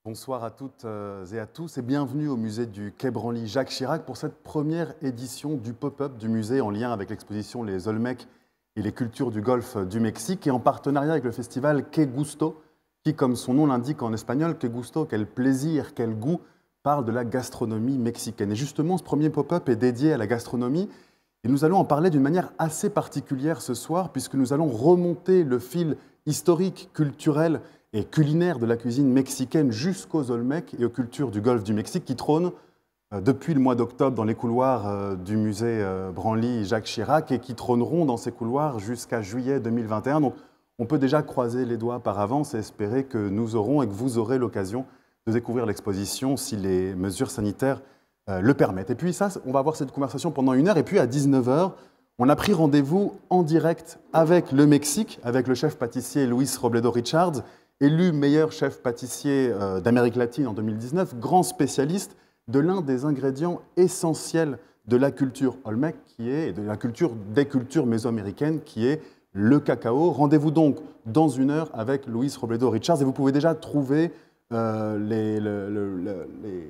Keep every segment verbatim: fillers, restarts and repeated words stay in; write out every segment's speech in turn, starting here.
Bonsoir à toutes et à tous et bienvenue au musée du Quai Branly Jacques Chirac pour cette première édition du pop-up du musée en lien avec l'exposition Les Olmecs et les cultures du Golfe du Mexique et en partenariat avec le festival Que Gusto qui, comme son nom l'indique en espagnol, Que Gusto, quel plaisir, quel goût, parle de la gastronomie mexicaine. Et justement, ce premier pop-up est dédié à la gastronomie et nous allons en parler d'une manière assez particulière ce soir puisque nous allons remonter le fil historique, culturel et culinaire de la cuisine mexicaine jusqu'aux Olmecs et aux cultures du Golfe du Mexique qui trônent euh, depuis le mois d'octobre dans les couloirs euh, du musée euh, Branly Jacques Chirac et qui trôneront dans ces couloirs jusqu'à juillet deux mille vingt et un. Donc on peut déjà croiser les doigts par avance et espérer que nous aurons et que vous aurez l'occasion de découvrir l'exposition si les mesures sanitaires euh, le permettent. Et puis ça, on va avoir cette conversation pendant une heure et puis à dix-neuf heures, on a pris rendez-vous en direct avec le Mexique, avec le chef pâtissier Luis Robledo Richards, élu meilleur chef pâtissier euh, d'Amérique latine en deux mille dix-neuf, grand spécialiste de l'un des ingrédients essentiels de la culture Olmec, qui est, et de la culture des cultures mésoaméricaines, qui est le cacao. Rendez-vous donc dans une heure avec Luis Robledo Richards, et vous pouvez déjà trouver euh, les, le, le, le, les,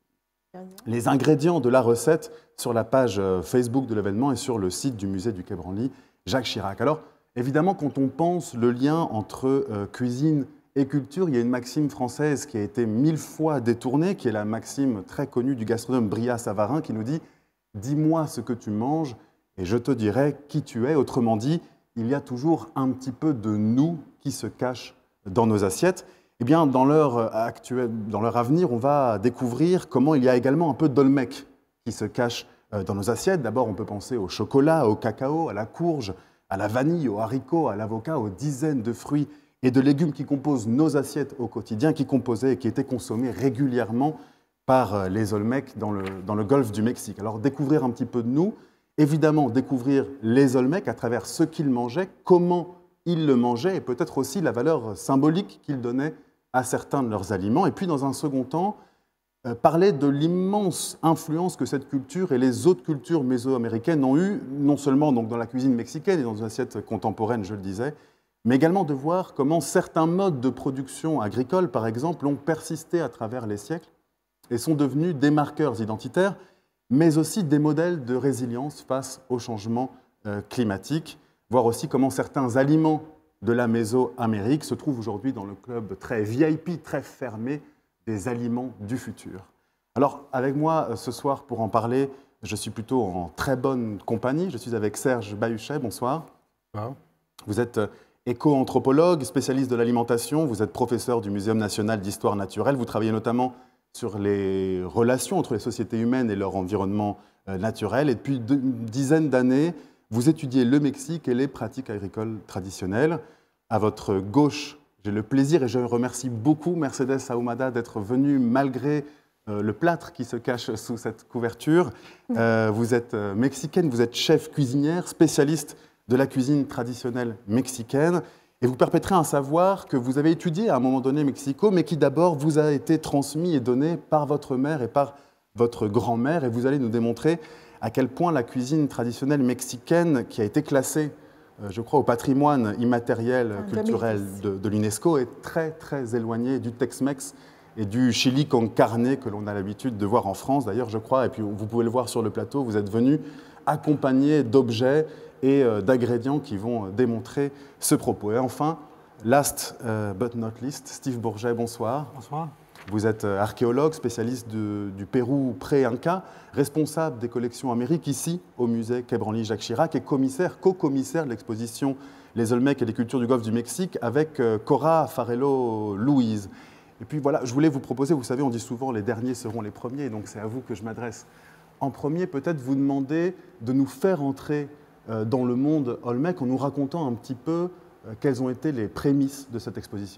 les ingrédients de la recette sur la page Facebook de l'événement et sur le site du musée du Quai Branly Jacques Chirac. Alors, évidemment, quand on pense le lien entre euh, cuisine et culture, il y a une maxime française qui a été mille fois détournée, qui est la maxime très connue du gastronome Brillat Savarin, qui nous dit « Dis-moi ce que tu manges et je te dirai qui tu es ». Autrement dit, il y a toujours un petit peu de nous qui se cache dans nos assiettes. Eh bien, dans l'heure actuelle, dans l'heure à venir, on va découvrir comment il y a également un peu d'Olmec qui se cache dans nos assiettes. D'abord, on peut penser au chocolat, au cacao, à la courge, à la vanille, aux haricots, à l'avocat, aux dizaines de fruits et de légumes qui composent nos assiettes au quotidien, qui composaient et qui étaient consommés régulièrement par les Olmecs dans le, dans le golfe du Mexique. Alors, découvrir un petit peu de nous, évidemment, découvrir les Olmecs à travers ce qu'ils mangeaient, comment ils le mangeaient et peut-être aussi la valeur symbolique qu'ils donnaient à certains de leurs aliments. Et puis, dans un second temps, euh, parler de l'immense influence que cette culture et les autres cultures mésoaméricaines ont eue, non seulement donc, dans la cuisine mexicaine et dans une assiette contemporaine, je le disais, mais également de voir comment certains modes de production agricole, par exemple, ont persisté à travers les siècles et sont devenus des marqueurs identitaires, mais aussi des modèles de résilience face au changement euh, climatique, voir aussi comment certains aliments de la Mésoamérique se trouvent aujourd'hui dans le club très V I P, très fermé des aliments du futur. Alors, avec moi ce soir pour en parler, je suis plutôt en très bonne compagnie. Je suis avec Serge Bahuchet, bonsoir. Bonsoir. Vous êtes éco-anthropologue, spécialiste de l'alimentation, vous êtes professeur du Muséum national d'histoire naturelle, vous travaillez notamment sur les relations entre les sociétés humaines et leur environnement naturel, et depuis une dizaine d'années, vous étudiez le Mexique et les pratiques agricoles traditionnelles. À votre gauche, j'ai le plaisir et je remercie beaucoup Mercedes Ahumada d'être venue malgré euh, le plâtre qui se cache sous cette couverture. Euh, vous êtes euh, mexicaine, vous êtes chef cuisinière, spécialiste de la cuisine traditionnelle mexicaine et vous perpétrez un savoir que vous avez étudié à un moment donné Mexico, mais qui d'abord vous a été transmis et donné par votre mère et par votre grand-mère. Et vous allez nous démontrer à quel point la cuisine traditionnelle mexicaine, qui a été classée, euh, je crois, au patrimoine immatériel culturel de, de l'UNESCO, est très, très éloignée du Tex-Mex et du chili con carne que l'on a l'habitude de voir en France, d'ailleurs, je crois, et puis vous pouvez le voir sur le plateau, vous êtes venus accompagnés d'objets et euh, d'ingrédients qui vont démontrer ce propos. Et enfin, last uh, but not least, Steve Bourget, bonsoir. Bonsoir. Vous êtes archéologue, spécialiste de, du Pérou pré-Inca, responsable des collections Amériques ici au musée Quai Branly Jacques Chirac et commissaire, co-commissaire de l'exposition Les Olmecs et les cultures du Golfe du Mexique avec Cora Farello Louise. Et puis voilà, je voulais vous proposer, vous savez, on dit souvent les derniers seront les premiers, donc c'est à vous que je m'adresse. En premier, peut-être vous demander de nous faire entrer dans le monde Olmec en nous racontant un petit peu quelles ont été les prémices de cette exposition.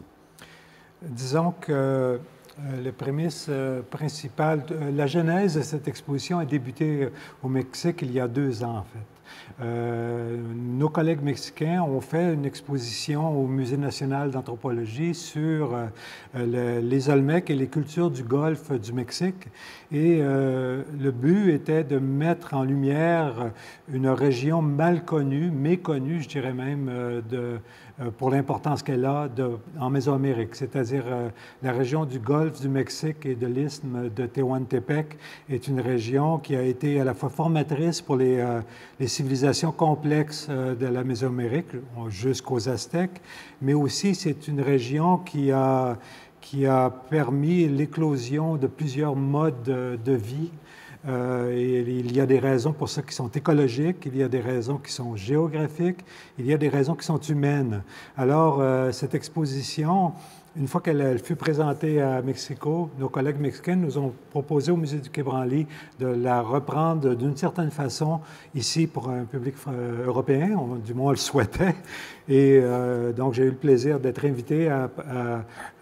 Disons que les prémices principales, la genèse de cette exposition a débuté au Mexique il y a deux ans en fait. Euh, nos collègues mexicains ont fait une exposition au Musée national d'anthropologie sur euh, le, les Olmecs et les cultures du Golfe du Mexique. Et euh, le but était de mettre en lumière une région mal connue, méconnue, je dirais même, euh, de, euh, pour l'importance qu'elle a de, en Mésoamérique, c'est-à-dire euh, la région du Golfe du Mexique et de l'isthme de Tehuantepec est une région qui a été à la fois formatrice pour les, euh, les civilisations complexes euh, de la Mésoamérique jusqu'aux Aztèques, mais aussi c'est une région qui a qui a permis l'éclosion de plusieurs modes de, de vie. Euh, et il y a des raisons pour ça qui sont écologiques, il y a des raisons qui sont géographiques, il y a des raisons qui sont humaines. Alors, euh, cette exposition, une fois qu'elle fut présentée à Mexico, nos collègues mexicains nous ont proposé au Musée du Quai Branly de la reprendre d'une certaine façon ici pour un public européen, on, du moins on le souhaitait. Et euh, donc j'ai eu le plaisir d'être invité à, à,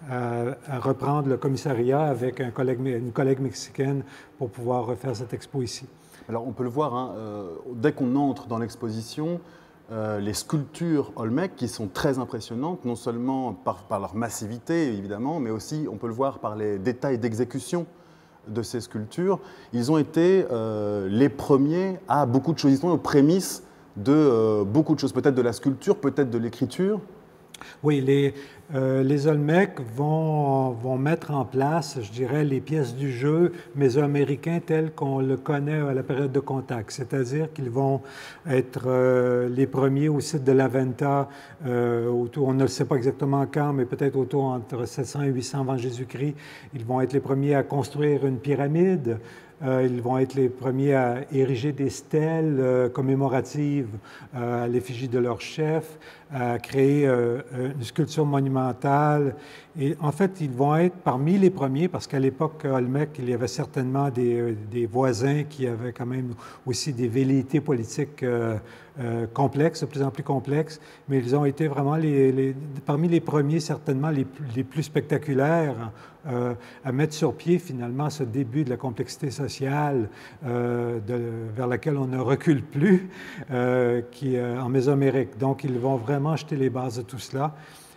à, à reprendre le commissariat avec un collègue, une collègue mexicaine pour pouvoir refaire cette expo ici. Alors on peut le voir, hein, euh, dès qu'on entre dans l'exposition, Euh, les sculptures Olmec qui sont très impressionnantes, non seulement par, par leur massivité évidemment, mais aussi, on peut le voir, par les détails d'exécution de ces sculptures. Ils ont été euh, les premiers à beaucoup de choses, ils sont aux prémices de euh, beaucoup de choses, peut-être de la sculpture, peut-être de l'écriture. Oui, les, euh, les Olmecs vont, vont mettre en place, je dirais, les pièces du jeu mésoaméricain tel qu'on le connaît à la période de contact. C'est-à-dire qu'ils vont être euh, les premiers au site de la Venta, euh, autour, on ne sait pas exactement quand, mais peut-être autour entre sept cents et huit cents avant Jésus-Christ. Ils vont être les premiers à construire une pyramide. Euh, ils vont être les premiers à ériger des stèles euh, commémoratives euh, à l'effigie de leur chef, à créer euh, une sculpture monumentale. Et en fait, ils vont être parmi les premiers, parce qu'à l'époque Olmec, il y avait certainement des, des voisins qui avaient quand même aussi des velléités politiques euh, euh, complexes, de plus en plus complexes, mais ils ont été vraiment les, les, parmi les premiers, certainement les, les plus spectaculaires euh, à mettre sur pied finalement ce début de la complexité sociale euh, de, vers laquelle on ne recule plus, euh, qui euh, en Mésoamérique. Donc, ils vont vraiment jeter les bases de tout cela.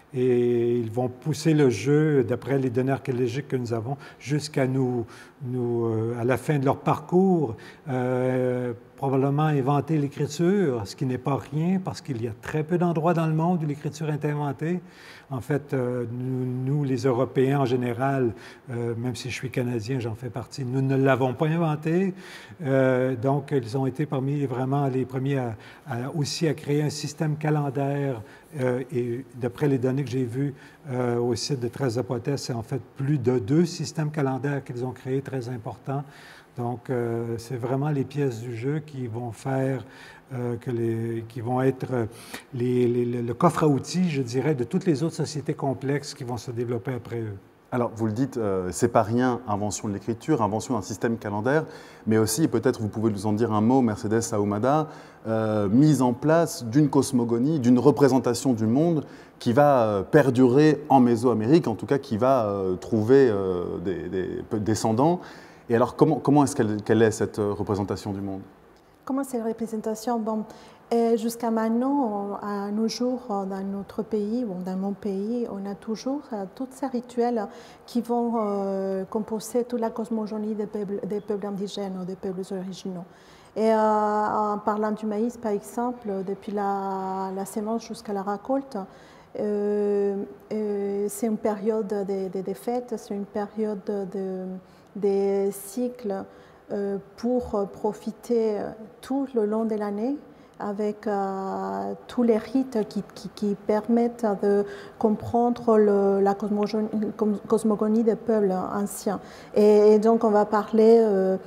Et ils vont pousser le jeu, d'après les données archéologiques que nous avons, jusqu'à nous, nous euh, à la fin de leur parcours, euh, probablement inventer l'écriture, ce qui n'est pas rien, parce qu'il y a très peu d'endroits dans le monde où l'écriture est inventée. En fait, euh, nous, nous, les Européens en général, euh, même si je suis Canadien, j'en fais partie, nous ne l'avons pas inventée. Euh, donc, ils ont été parmi vraiment les premiers à, à, aussi à créer un système calendaire. Euh, et d'après les données que j'ai vues euh, au site de Tres Zapotes, c'est en fait plus de deux systèmes calendaires qu'ils ont créés, très importants. Donc, euh, c'est vraiment les pièces du jeu qui vont faire, euh, que les, qui vont être les, les, le coffre à outils, je dirais, de toutes les autres sociétés complexes qui vont se développer après eux. Alors, vous le dites, euh, c'est pas rien, invention de l'écriture, invention d'un système calendaire, mais aussi, et peut-être vous pouvez nous en dire un mot, Mercedes Ahumada, euh, mise en place d'une cosmogonie, d'une représentation du monde qui va euh, perdurer en Mésoamérique, en tout cas qui va euh, trouver euh, des, des descendants. Et alors, comment, comment est-ce qu'elle qu'elle est, cette représentation du monde? Comment cette représentation? Bon, jusqu'à maintenant, à nos jours, dans notre pays, bon, dans mon pays, on a toujours euh, tous ces rituels qui vont euh, composer toute la cosmogonie des peuples, des peuples indigènes ou des peuples originaux. Et euh, en parlant du maïs, par exemple, depuis la, la sémence jusqu'à la récolte, euh, euh, c'est une période de, de, de fêtes, c'est une période de, de cycles euh, pour profiter tout le long de l'année avec euh, tous les rites qui, qui, qui permettent de comprendre le, la cosmogonie, cosmogonie des peuples anciens. Et, et donc on va parler euh,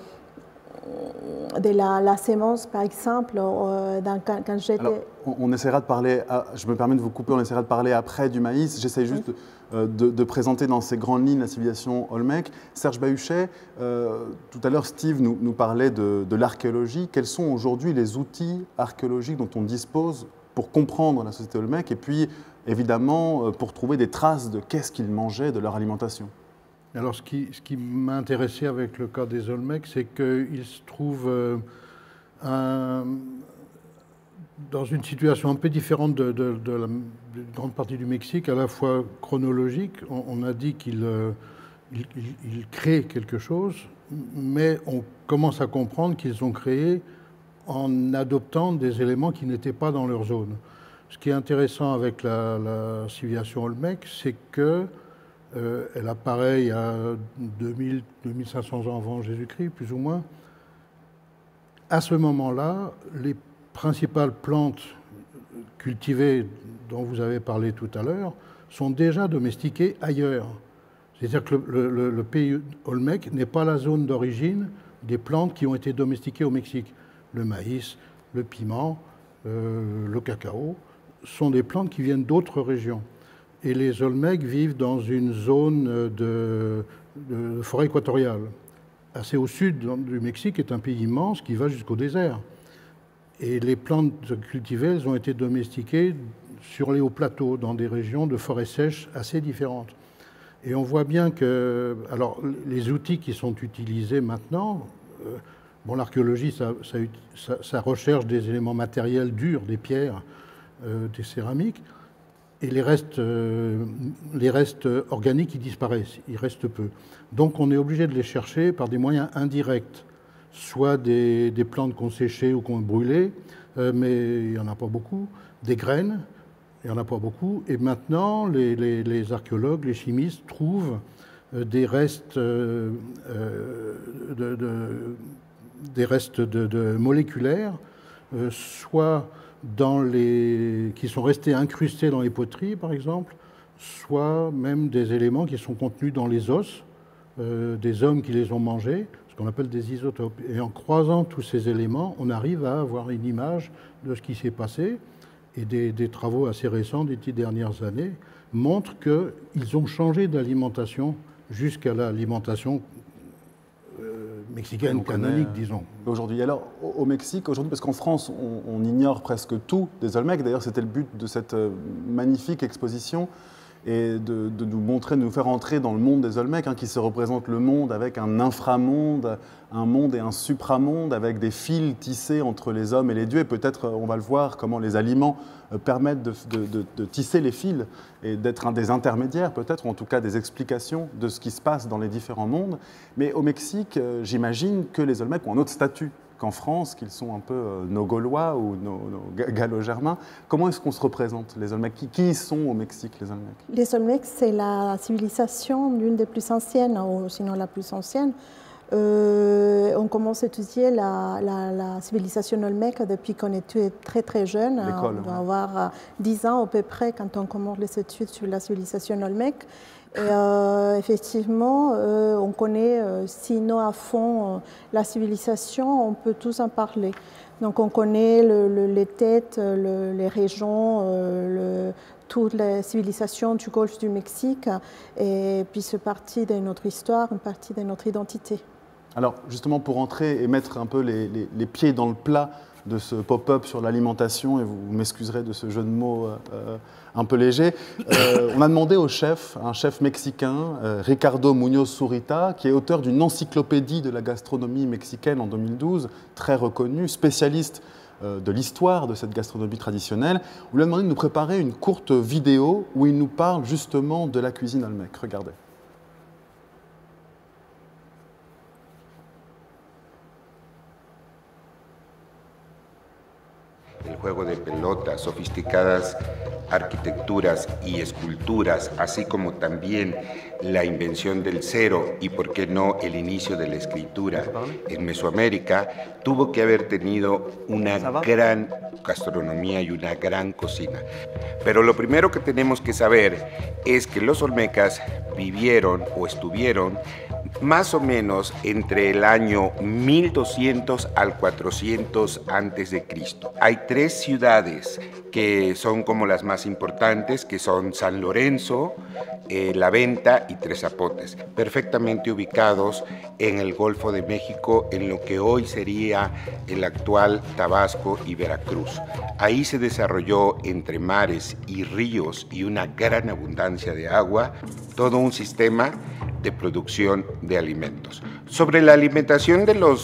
de la, la sémence, par exemple, euh, dans, quand, quand j'étais... On, on essaiera de parler, à, je me permets de vous couper, on essaiera de parler après du maïs. J'essaie juste oui. de, de, de présenter dans ces grandes lignes la civilisation Olmec. Serge Bahuchet, euh, tout à l'heure Steve nous, nous parlait de, de l'archéologie. Quels sont aujourd'hui les outils archéologiques dont on dispose pour comprendre la société Olmec et puis évidemment pour trouver des traces de qu'est-ce qu'ils mangeaient, de leur alimentation? Alors, ce qui, ce qui m'a intéressé avec le cas des Olmecs, c'est qu'il se trouve euh, un, dans une situation un peu différente de, de, de la de grande partie du Mexique, à la fois chronologique. On, on a dit qu'il euh, ils, ils, ils créent quelque chose, mais on commence à comprendre qu'ils ont créé en adoptant des éléments qui n'étaient pas dans leur zone. Ce qui est intéressant avec la, la civilisation Olmec, c'est qu'elle euh, apparaît il y a deux mille, deux mille cinq cents ans avant Jésus-Christ, plus ou moins. À ce moment-là, les principales plantes cultivées dont vous avez parlé tout à l'heure sont déjà domestiquées ailleurs. C'est-à-dire que le, le, le pays Olmec n'est pas la zone d'origine des plantes qui ont été domestiquées au Mexique. Le maïs, le piment, euh, le cacao sont des plantes qui viennent d'autres régions. Et les Olmecs vivent dans une zone de, de forêt équatoriale. Assez au sud du Mexique est un pays immense qui va jusqu'au désert. Et les plantes cultivées, elles ont été domestiquées sur les hauts plateaux, dans des régions de forêts sèches assez différentes. Et on voit bien que, alors, les outils qui sont utilisés maintenant, euh, bon, l'archéologie, ça, ça, ça, ça recherche des éléments matériels durs, des pierres, euh, des céramiques, et les restes, euh, les restes organiques, ils disparaissent, il reste peu. Donc on est obligé de les chercher par des moyens indirects, soit des, des plantes qu'on séchait ou qu'on brûlait, euh, mais il n'y en a pas beaucoup, des graines, il n'y en a pas beaucoup, et maintenant les, les, les archéologues, les chimistes trouvent euh, des restes, euh, euh, de, de, des restes de, de moléculaires, euh, soit dans les, qui sont restés incrustés dans les poteries, par exemple, soit même des éléments qui sont contenus dans les os euh, des hommes qui les ont mangés, ce qu'on appelle des isotopes. Et en croisant tous ces éléments, on arrive à avoir une image de ce qui s'est passé. Et des, des travaux assez récents des dix dernières années montrent qu'ils ont changé d'alimentation jusqu'à l'alimentation euh, mexicaine canonique, connaît, disons. Aujourd'hui, alors au Mexique, aujourd'hui, parce qu'en France, on, on ignore presque tout des Olmecs. D'ailleurs, c'était le but de cette magnifique exposition, et de, de nous montrer, de nous faire entrer dans le monde des Olmecs, hein, qui se représente le monde avec un inframonde, un monde et un supramonde, avec des fils tissés entre les hommes et les dieux. Et peut-être, on va le voir, comment les aliments permettent de, de, de, de tisser les fils et d'être un des intermédiaires, peut-être, ou en tout cas des explications de ce qui se passe dans les différents mondes. Mais au Mexique, j'imagine que les Olmecs ont un autre statut qu'en France, qu'ils sont un peu euh, nos Gaulois ou nos, nos Gallo-Germains. Comment est-ce qu'on se représente, les Olmecs? Qui, qui sont au Mexique, les Olmecs? Les Olmecs, c'est la civilisation l'une des plus anciennes, ou sinon la plus ancienne. Euh, on commence à étudier la, la, la civilisation olmèque depuis qu'on était très très jeune. On doit ouais. avoir dix ans à peu près quand on commence les études sur la civilisation olmèque. Et euh, effectivement, euh, on connaît, euh, sinon à fond, euh, la civilisation, on peut tous en parler. Donc on connaît le, le, les têtes, le, les régions, euh, le, toutes les civilisations du golfe du Mexique, et puis c'est partie de notre histoire, une partie de notre identité. Alors justement, pour entrer et mettre un peu les, les, les pieds dans le plat de ce pop-up sur l'alimentation, et vous m'excuserez de ce jeu de mots euh, un peu léger, euh, on a demandé au chef, un chef mexicain, euh, Ricardo Muñoz Zurita, qui est auteur d'une encyclopédie de la gastronomie mexicaine en deux mille douze, très reconnue, spécialiste euh, de l'histoire de cette gastronomie traditionnelle. On lui a demandé de nous préparer une courte vidéo où il nous parle justement de la cuisine olmèque. Regardez. El juego de pelota, sofisticadas arquitecturas y esculturas, así como también la invención del cero y, por qué no, el inicio de la escritura en Mesoamérica, tuvo que haber tenido una gran gastronomía y una gran cocina. Pero lo primero que tenemos que saber es que los olmecas vivieron o estuvieron más o menos entre el año mil doscientos al cuatrocientos antes de Cristo. Hay tres ciudades que son como las más importantes, que son San Lorenzo, eh, La Venta y Tres Zapotes, perfectamente ubicados en el Golfo de México, en lo que hoy sería el actual Tabasco y Veracruz. Ahí se desarrolló, entre mares y ríos y una gran abundancia de agua, todo un sistema de producción de alimentos. Sobre la alimentación de los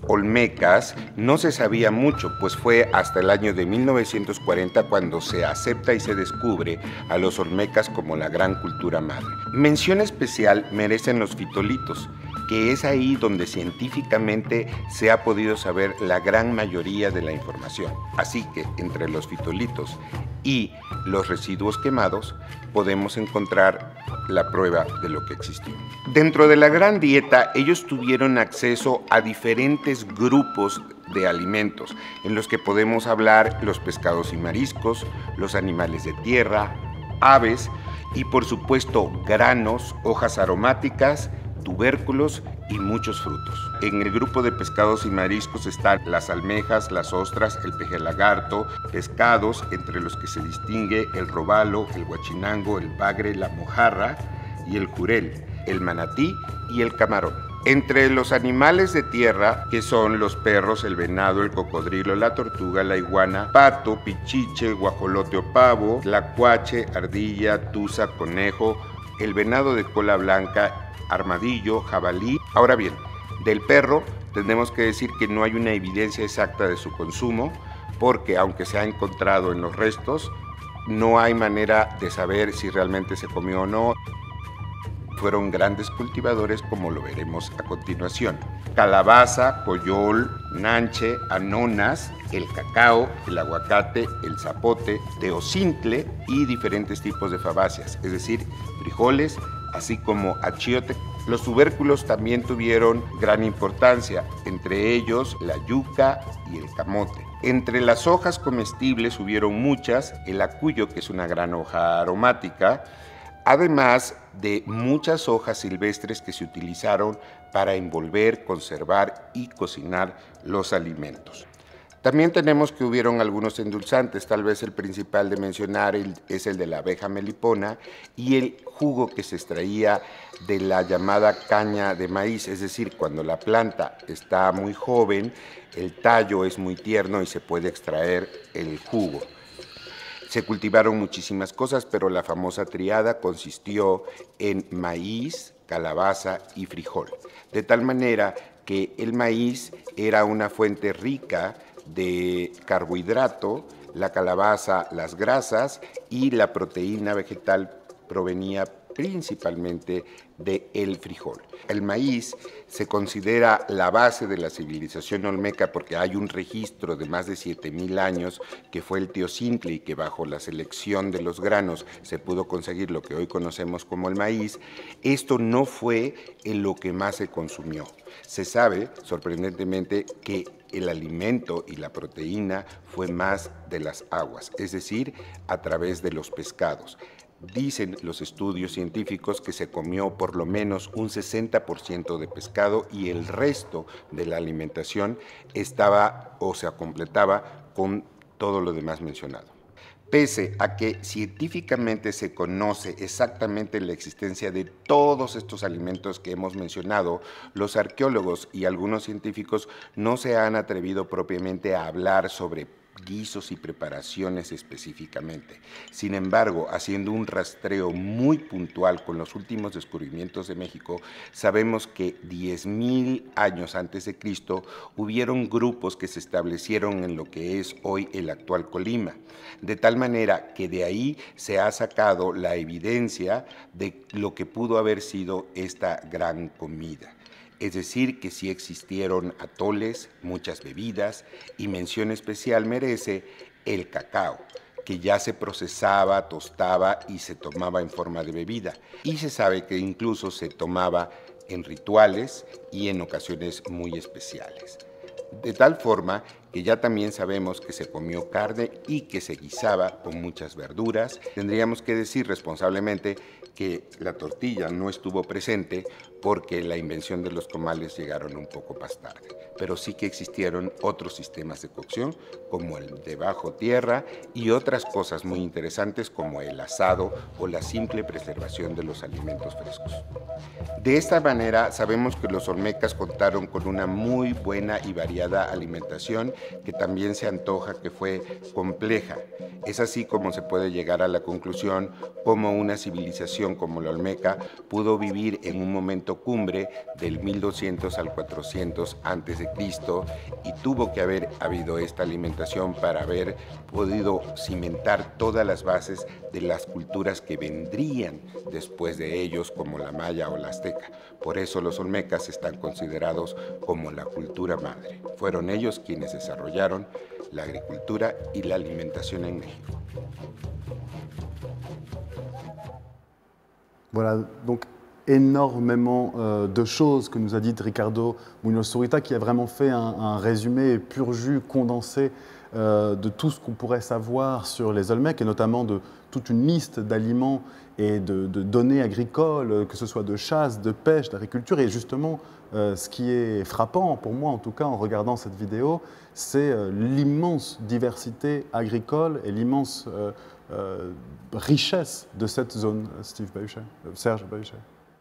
olmecas no se sabía mucho, pues fue hasta el año de mil novecientos cuarenta cuando se acepta y se descubre a los olmecas como la gran cultura madre. Mención especial merecen los fitolitos, que es ahí donde científicamente se ha podido saber la gran mayoría de la información. Así que entre los fitolitos y los residuos quemados podemos encontrar la prueba de lo que existió. Dentro de la gran dieta, ellos tuvieron acceso a diferentes grupos de alimentos, en los que podemos hablar los pescados y mariscos, los animales de tierra, aves y por supuesto granos, hojas aromáticas, tubérculos y muchos frutos. En el grupo de pescados y mariscos están las almejas, las ostras, el peje lagarto, pescados entre los que se distingue el robalo, el guachinango, el bagre, la mojarra y el jurel, el manatí y el camarón. Entre los animales de tierra, que son los perros, el venado, el cocodrilo, la tortuga, la iguana, pato, pichiche, guajolote o pavo, tlacuache, ardilla, tuza, conejo, el venado de cola blanca, armadillo, jabalí. Ahora bien, del perro tenemos que decir que no hay una evidencia exacta de su consumo, porque aunque se ha encontrado en los restos, no hay manera de saber si realmente se comió o no. Fueron grandes cultivadores, como lo veremos a continuación. Calabaza, coyol, nanche, anonas, el cacao, el aguacate, el zapote, teocintle y diferentes tipos de fabáceas, es decir, frijoles, así como achiote. Los tubérculos también tuvieron gran importancia, entre ellos la yuca y el camote. Entre las hojas comestibles hubieron muchas, el acuyo, que es una gran hoja aromática, además de muchas hojas silvestres que se utilizaron para envolver, conservar y cocinar los alimentos. También tenemos que hubieron algunos endulzantes, tal vez el principal de mencionar es el de la abeja melipona y el jugo que se extraía de la llamada caña de maíz, es decir, cuando la planta está muy joven, el tallo es muy tierno y se puede extraer el jugo. Se cultivaron muchísimas cosas, pero la famosa triada consistió en maíz, calabaza y frijol, de tal manera que el maíz era una fuente rica de carbohidrato, la calabaza las grasas y la proteína vegetal provenía principalmente del frijol. El maíz se considera la base de la civilización olmeca porque hay un registro de más de siete mil años que fue el teocintle y que bajo la selección de los granos se pudo conseguir lo que hoy conocemos como el maíz. Esto no fue en lo que más se consumió. Se sabe, sorprendentemente, que el alimento y la proteína fue más de las aguas, es decir, a través de los pescados. Dicen los estudios científicos que se comió por lo menos un sesenta por ciento de pescado y el resto de la alimentación estaba o se completaba con todo lo demás mencionado. Pese a que científicamente se conoce exactamente la existencia de todos estos alimentos que hemos mencionado, los arqueólogos y algunos científicos no se han atrevido propiamente a hablar sobre guisos y preparaciones específicamente. Sin embargo, haciendo un rastreo muy puntual con los últimos descubrimientos de México, sabemos que diez mil años antes de Cristo hubieron grupos que se establecieron en lo que es hoy el actual Colima, de tal manera que de ahí se ha sacado la evidencia de lo que pudo haber sido esta gran comida. Es decir, que sí existieron atoles, muchas bebidas, y mención especial merece el cacao, que ya se procesaba, tostaba y se tomaba en forma de bebida. Y se sabe que incluso se tomaba en rituales y en ocasiones muy especiales. De tal forma que ya también sabemos que se comió carne y que se guisaba con muchas verduras. Tendríamos que decir responsablemente que la tortilla no estuvo presente porque la invención de los comales llegaron un poco más tarde, pero sí que existieron otros sistemas de cocción como el de bajo tierra y otras cosas muy interesantes como el asado o la simple preservación de los alimentos frescos. De esta manera sabemos que los olmecas contaron con una muy buena y variada alimentación que también se antoja que fue compleja. Es así como se puede llegar a la conclusión cómo una civilización como la Olmeca pudo vivir en un momento cumbre del mil doscientos al cuatrocientos antes de Cristo y tuvo que haber habido esta alimentación para haber podido cimentar todas las bases de las culturas que vendrían después de ellos, como la maya o la azteca. Por eso los olmecas están considerados como la cultura madre. Fueron ellos quienes desarrollaron la agricultura y la alimentación en México. Voilà, donc énormément euh, de choses que nous a dites Ricardo Muñoz Zurita, qui a vraiment fait un, un résumé pur jus, condensé euh, de tout ce qu'on pourrait savoir sur les Olmecs, et notamment de toute une liste d'aliments et de, de données agricoles, que ce soit de chasse, de pêche, d'agriculture. Et justement, euh, ce qui est frappant, pour moi en tout cas, en regardant cette vidéo, c'est euh, l'immense diversité agricole et l'immense euh, euh, richesse de cette zone. Steve Bahuchet, euh, Serge Bahuchet.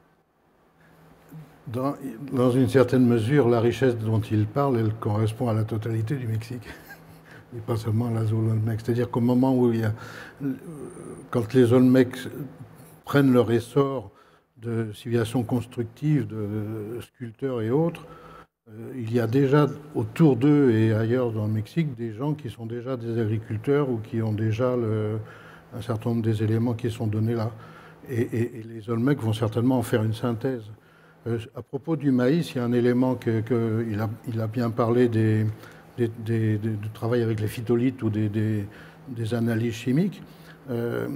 Dans, dans une certaine mesure, la richesse dont il parle, elle correspond à la totalité du Mexique, et pas seulement à la zone Olmec. C'est-à-dire qu'au moment où il y a, quand les Olmecs prennent leur essor de civilisation constructive, de sculpteurs et autres, il y a déjà autour d'eux et ailleurs dans le Mexique des gens qui sont déjà des agriculteurs ou qui ont déjà le, un certain nombre des éléments qui sont donnés là. Et, et, et les Olmecs vont certainement en faire une synthèse. Euh, à propos du maïs, il y a un élément qu'il que a, il a bien parlé des, des, des, des, du travail avec les phytolithes ou des, des, des analyses chimiques. Euh,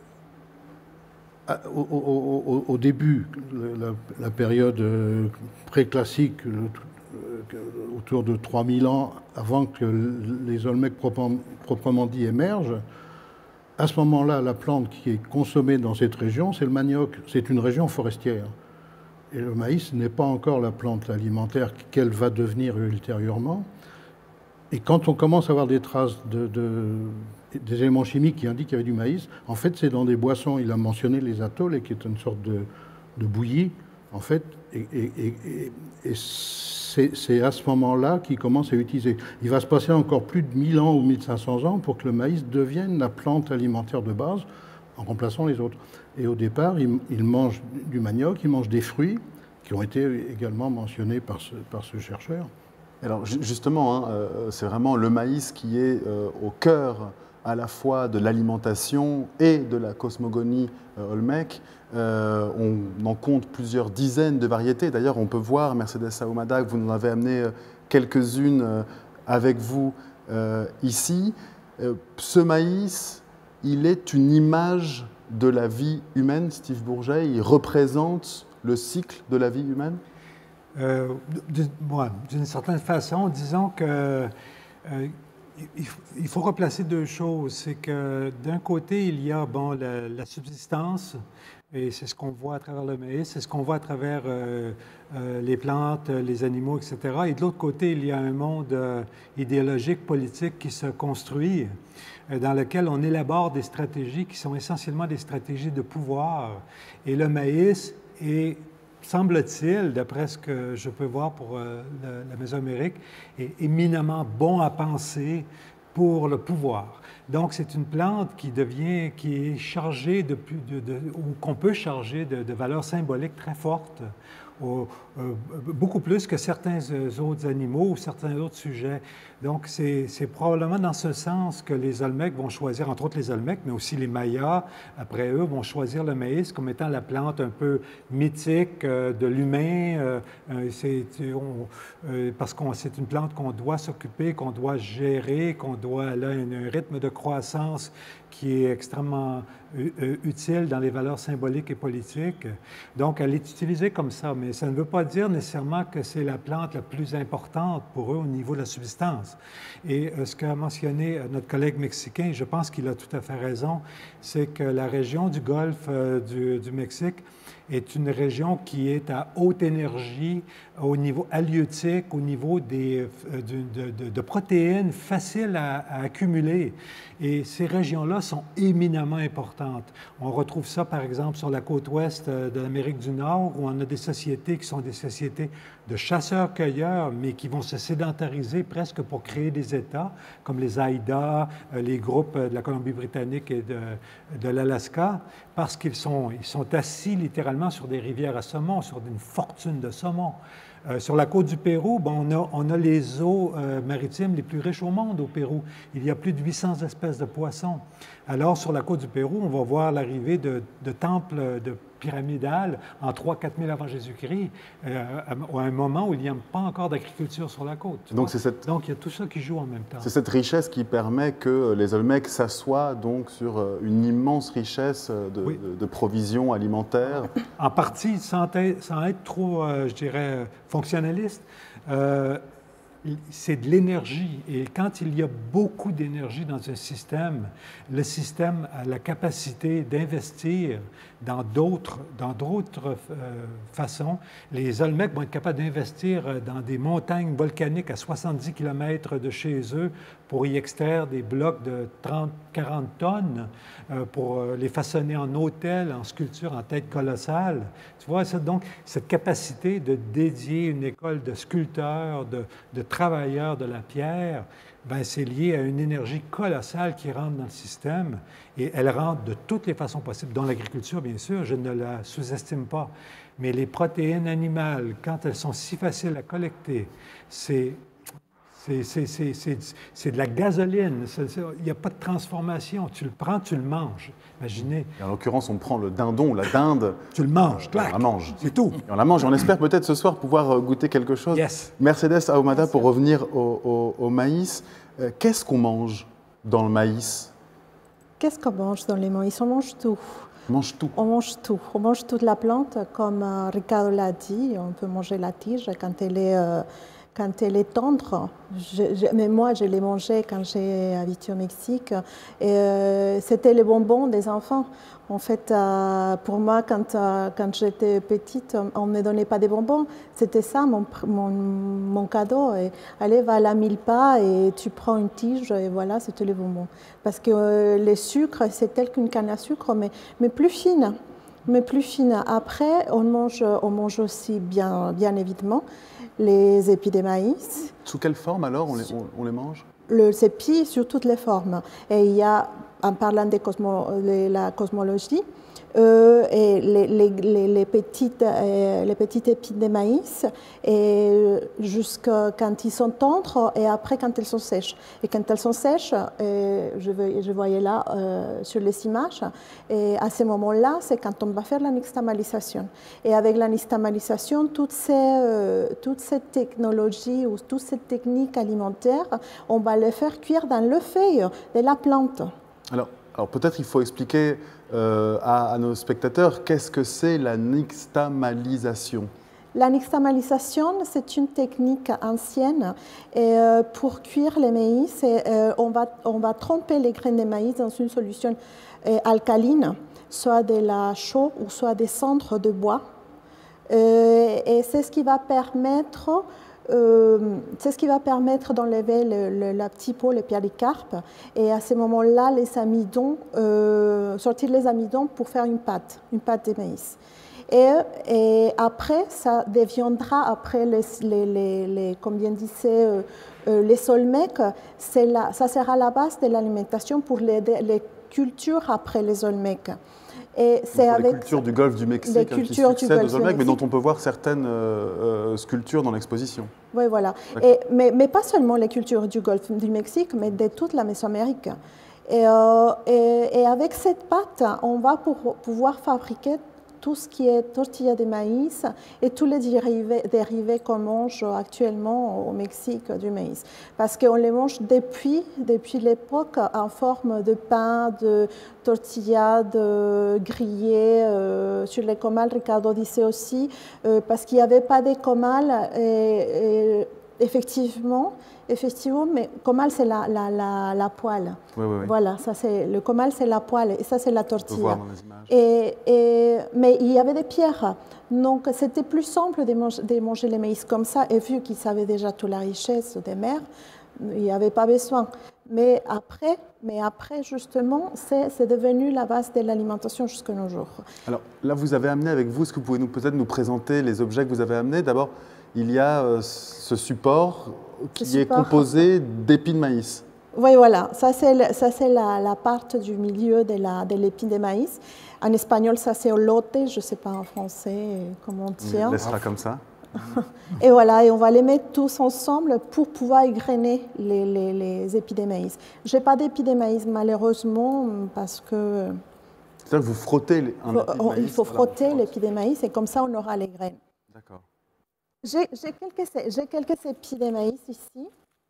Au, au, au début, la, la période préclassique, autour de trois mille ans, avant que les Olmecs proprement, proprement dit émergent, à ce moment-là, la plante qui est consommée dans cette région, c'est le manioc. C'est une région forestière. Et le maïs n'est pas encore la plante alimentaire qu'elle va devenir ultérieurement. Et quand on commence à avoir des traces de, de, des éléments chimiques qui indiquent qu'il y avait du maïs, en fait, c'est dans des boissons. Il a mentionné les atolls, qui est une sorte de, de bouillie, en fait. Et, et, et, et c'est à ce moment-là qu'il commence à utiliser. Il va se passer encore plus de mille ans ou mille cinq cents ans pour que le maïs devienne la plante alimentaire de base, en remplaçant les autres. Et au départ, il, il mange du manioc, il mange des fruits, qui ont été également mentionnés par ce, par ce chercheur. Alors justement, hein, euh, c'est vraiment le maïs qui est euh, au cœur à la fois de l'alimentation et de la cosmogonie euh, olmec. Euh, on en compte plusieurs dizaines de variétés. D'ailleurs, on peut voir, Mercedes Ahumada, que vous nous avez amené euh, quelques-unes euh, avec vous euh, ici. Euh, ce maïs, il est une image de la vie humaine, Steve Bourget. Il représente le cycle de la vie humaine. Euh, d'une bon, certaine façon, disons que euh, il, il faut replacer deux choses. C'est que d'un côté, il y a bon, la, la subsistance, et c'est ce qu'on voit à travers le maïs, c'est ce qu'on voit à travers euh, euh, les plantes, les animaux, et cetera. Et de l'autre côté, il y a un monde euh, idéologique, politique qui se construit, euh, dans lequel on élabore des stratégies qui sont essentiellement des stratégies de pouvoir. Et le maïs est, semble-t-il, d'après ce que je peux voir pour euh, la, la Mésoamérique, est éminemment bon à penser pour le pouvoir. Donc, c'est une plante qui devient, qui est chargée de, de, de ou qu'on peut charger de, de valeurs symboliques très fortes, au, euh, beaucoup plus que certains autres animaux ou certains autres sujets. Donc, c'est probablement dans ce sens que les Olmecs vont choisir, entre autres les Olmecs, mais aussi les Mayas, après eux, vont choisir le maïs comme étant la plante un peu mythique euh, de l'humain, euh, euh, parce que c'est une plante qu'on doit s'occuper, qu'on doit gérer, qu'on doit, elle a un, un rythme de croissance qui est extrêmement euh, utile dans les valeurs symboliques et politiques. Donc, elle est utilisée comme ça, mais ça ne veut pas dire nécessairement que c'est la plante la plus importante pour eux au niveau de la subsistance. Et euh, ce qu'a mentionné euh, notre collègue mexicain, je pense qu'il a tout à fait raison, c'est que la région du Golfe euh, du, du Mexique est une région qui est à haute énergie au niveau halieutique, au niveau des, de, de, de protéines faciles à, à accumuler. Et ces régions-là sont éminemment importantes. On retrouve ça, par exemple, sur la côte ouest de l'Amérique du Nord, où on a des sociétés qui sont des sociétés de chasseurs-cueilleurs, mais qui vont se sédentariser presque pour créer des États, comme les Haïdas, les groupes de la Colombie-Britannique et de, de l'Alaska, parce qu'ils sont, ils sont assis littéralement sur des rivières à saumon, sur une fortune de saumon. Euh, sur la côte du Pérou, bon, on, a, on a les eaux euh, maritimes les plus riches au monde au Pérou. Il y a plus de huit cents espèces de poissons. Alors, sur la côte du Pérou, on va voir l'arrivée de, de temples de pyramidales en trois à quatre mille avant Jésus-Christ, euh, à un moment où il n'y a pas encore d'agriculture sur la côte. Donc, cette... donc, il y a tout ça qui joue en même temps. C'est cette richesse qui permet que les Olmecs s'assoient donc sur une immense richesse de, oui. de, de provisions alimentaires. En partie, sans être, sans être trop, euh, je dirais, fonctionnaliste, euh, c'est de l'énergie. Et quand il y a beaucoup d'énergie dans un système, le système a la capacité d'investir dans d'autres, dans d'autres euh, façons. Les Olmecs vont être capables d'investir dans des montagnes volcaniques à soixante-dix kilomètres de chez eux pour y extraire des blocs de trente à quarante tonnes, euh, pour euh, les façonner en hôtels, en sculptures, en têtes colossales. Tu vois, ça, donc, cette capacité de dédier une école de sculpteurs, de, de travailleurs de la pierre, ben, c'est lié à une énergie colossale qui rentre dans le système, et elle rentre de toutes les façons possibles. Dans l'agriculture, bien sûr, je ne la sous-estime pas, mais les protéines animales, quand elles sont si faciles à collecter, c'est... C'est de la gasoline. Il n'y a pas de transformation. Tu le prends, tu le manges. Imaginez. Et en l'occurrence, on prend le dindon, la dinde. Tu le manges, clac. On la mange. C'est tout. Et on la mange. Et on espère peut-être ce soir pouvoir goûter quelque chose. Yes. Mercedes Ahumada, pour revenir au, au, au maïs, euh, qu'est-ce qu'on mange dans le maïs? Qu'est-ce qu'on mange dans le maïs? On mange tout. On mange tout. On mange tout. On mange toute la plante, comme euh, Ricardo l'a dit. On peut manger la tige quand elle est... Euh, Quand elle est tendre, je, je, mais moi je l'ai mangée quand j'ai habité au Mexique, et euh, c'était les bonbons des enfants. En fait, euh, pour moi, quand, euh, quand j'étais petite, on ne me donnait pas des bonbons. C'était ça mon, mon, mon cadeau. Et, allez, va à la milpa et tu prends une tige et voilà, c'était les bonbons. Parce que euh, les sucres, c'est tel qu'une canne à sucre, mais, mais plus fine. Mais plus fine. Après, on mange, on mange aussi, bien, bien évidemment, les épis de maïs. Sous quelle forme alors on les, on, on les mange? Les épis sur toutes les formes. Et il y a, en parlant de, cosmo, de la cosmologie, euh, et les, les, les, les, petites, euh, les petites épis de maïs, jusqu'à quand ils sont tendres et après quand elles sont sèches. Et quand elles sont sèches, euh, je, je voyais là euh, sur les images, et à ce moment-là, c'est quand on va faire la nixtamalisation. Et avec la nixtamalisation, toutes ces, euh, toute cette technologie ou toutes ces techniques alimentaires, on va les faire cuire dans le feuille de la plante. Alors, alors peut-être il faut expliquer euh, à, à nos spectateurs qu'est-ce que c'est la nixtamalisation. La nixtamalisation, c'est une technique ancienne et, euh, pour cuire les maïs. Et, euh, on, va, on va tremper les graines de maïs dans une solution euh, alcaline, soit de la chaux ou soit des cendres de bois. Euh, et c'est ce qui va permettre... Euh, c'est ce qui va permettre d'enlever le, le, la petite peau, le pialicarpe, et à ce moment-là, les amidons, euh, sortir les amidons pour faire une pâte, une pâte de maïs. Et, et après, ça deviendra, après les, les, les, les comme bien disait euh, euh, les Olmecs, ça sera la base de l'alimentation pour les, les cultures après les Olmecs. Et c'est avec les cultures du golfe du Mexique hein, qui succèdent aux Olmecs, mais dont on peut voir certaines euh, sculptures dans l'exposition. Oui, voilà. Et, mais, mais pas seulement les cultures du golfe du Mexique, mais de toute la Mésoamérique. Et, euh, et, et avec cette pâte, on va pour, pouvoir fabriquer tout ce qui est tortilla de maïs et tous les dérivés, dérivés qu'on mange actuellement au Mexique du maïs. Parce qu'on les mange depuis, depuis l'époque en forme de pain, de tortilla, de grillé, euh, sur les comals, Ricardo disait aussi, euh, parce qu'il n'y avait pas de comal, et, et effectivement, Effectivement, mais comal, c'est la, la, la, la poêle. Oui, oui, oui. Voilà, ça c'est, le comal, c'est la poêle, et ça, c'est la tortilla. On peut voir dans les images. Et, et, mais il y avait des pierres, donc c'était plus simple de manger, de manger les maïs comme ça, et vu qu'ils savaient déjà toute la richesse des mers, il n'y avait pas besoin. Mais après, mais après justement, c'est devenu la base de l'alimentation jusqu'à nos jours. Alors là, vous avez amené avec vous, est-ce que vous pouvez nous, peut-être nous présenter les objets que vous avez amenés? D'abord, il y a euh, ce support qui Ce est support. composé d'épis de maïs. Oui, voilà, ça c'est le- ça, c'est la, la part du milieu de la- de l'épi de maïs. En espagnol, ça c'est olote, je ne sais pas en français comment on On tient. laissera comme ça. Et voilà, et on va les mettre tous ensemble pour pouvoir égrener les, les, les épis de maïs. Je n'ai pas d'épis de maïs malheureusement parce que C'est-à-dire que vous frottez les- un faut- épi de on- maïs. il faut voilà, on frotter frotte. l'épi de maïs et comme ça on aura les graines. D'accord. J'ai j'ai quelques, j'ai quelques épis de maïs ici,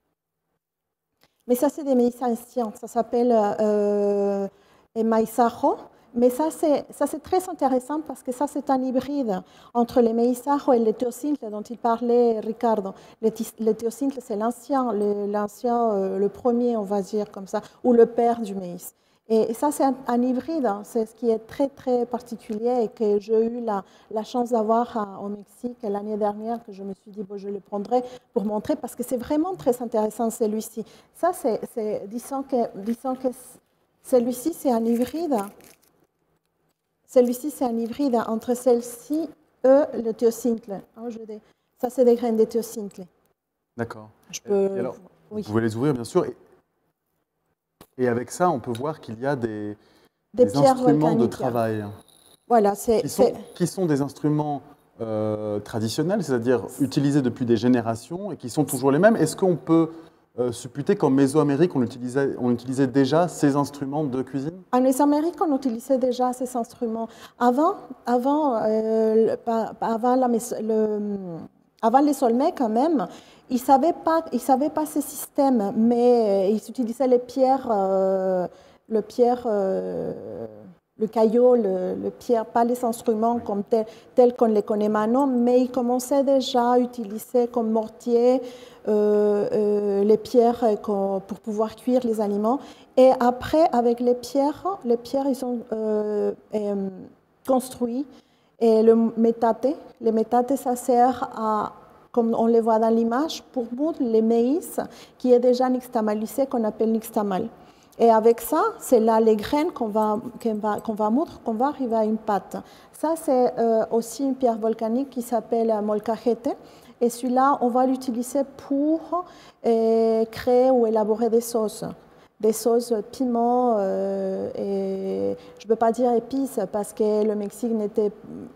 mais ça c'est des maïs anciens, ça s'appelle euh, maïs ajo. Mais ça c'est ça, c'est très intéressant parce que ça, c'est un hybride entre les maïs ajo et les teocintles dont il parlait Ricardo. Les, tis- les teocintles, c'est l'ancien, le, l'ancien, euh, le premier, on va dire comme ça, ou le père du maïs. Et, et ça, c'est un, un hybride, hein. C'est ce qui est très, très particulier et que j'ai eu la, la chance d'avoir à- au Mexique l'année dernière, que je me suis dit, bon, je le prendrai pour montrer parce que c'est vraiment très intéressant celui-ci. Ça, c'est, c'est disons que, disons que celui-ci, c'est un hybride. Celui-ci, c'est un hybride entre celle-ci et le théocintle. Hein, je dis- ça, c'est des graines de théocintle. D'accord. Je peux... Et alors, oui. Vous pouvez les ouvrir, bien sûr. Et, et avec ça, on peut voir qu'il y a des, Des des pierres instruments de volcaniques. travail Voilà, c'est... qui sont, c'est- qui sont des instruments euh, traditionnels, c'est-à-dire utilisés depuis des générations et qui sont toujours les mêmes. Est-ce qu'on peut euh, supputer qu'en Mésoamérique, on utilisait, on utilisait déjà ces instruments de cuisine? En Mésoamérique, on utilisait déjà ces instruments. Avant, avant, euh, le- pa- avant, la Més- le- avant les Olmecs, quand même, ils ne savaient pas, ils savaient pas ces systèmes, mais ils utilisaient les pierres, euh, le pierre, euh, le caillou, le, le pierre, pas les instruments comme tel- tels qu'on les connaît maintenant, mais ils commençaient déjà à utiliser comme mortier euh, euh, les pierres euh, qu'on- pour pouvoir cuire les aliments. Et après, avec les pierres, les pierres, ils ont euh, euh, construit et le métate. Le métate, ça sert à, comme on le voit dans l'image, pour moudre les maïs qui est déjà nixtamalisé, qu'on appelle nixtamal. Et avec ça, c'est là les graines qu'on va, qu'on va, qu'on va moudre, qu'on va arriver à une pâte. Ça, c'est euh, aussi une pierre volcanique qui s'appelle molcajete. Et celui-là, on va l'utiliser pour euh, créer ou élaborer des sauces. Des sauces piment, euh, et je ne peux pas dire épices parce que le Mexique n'était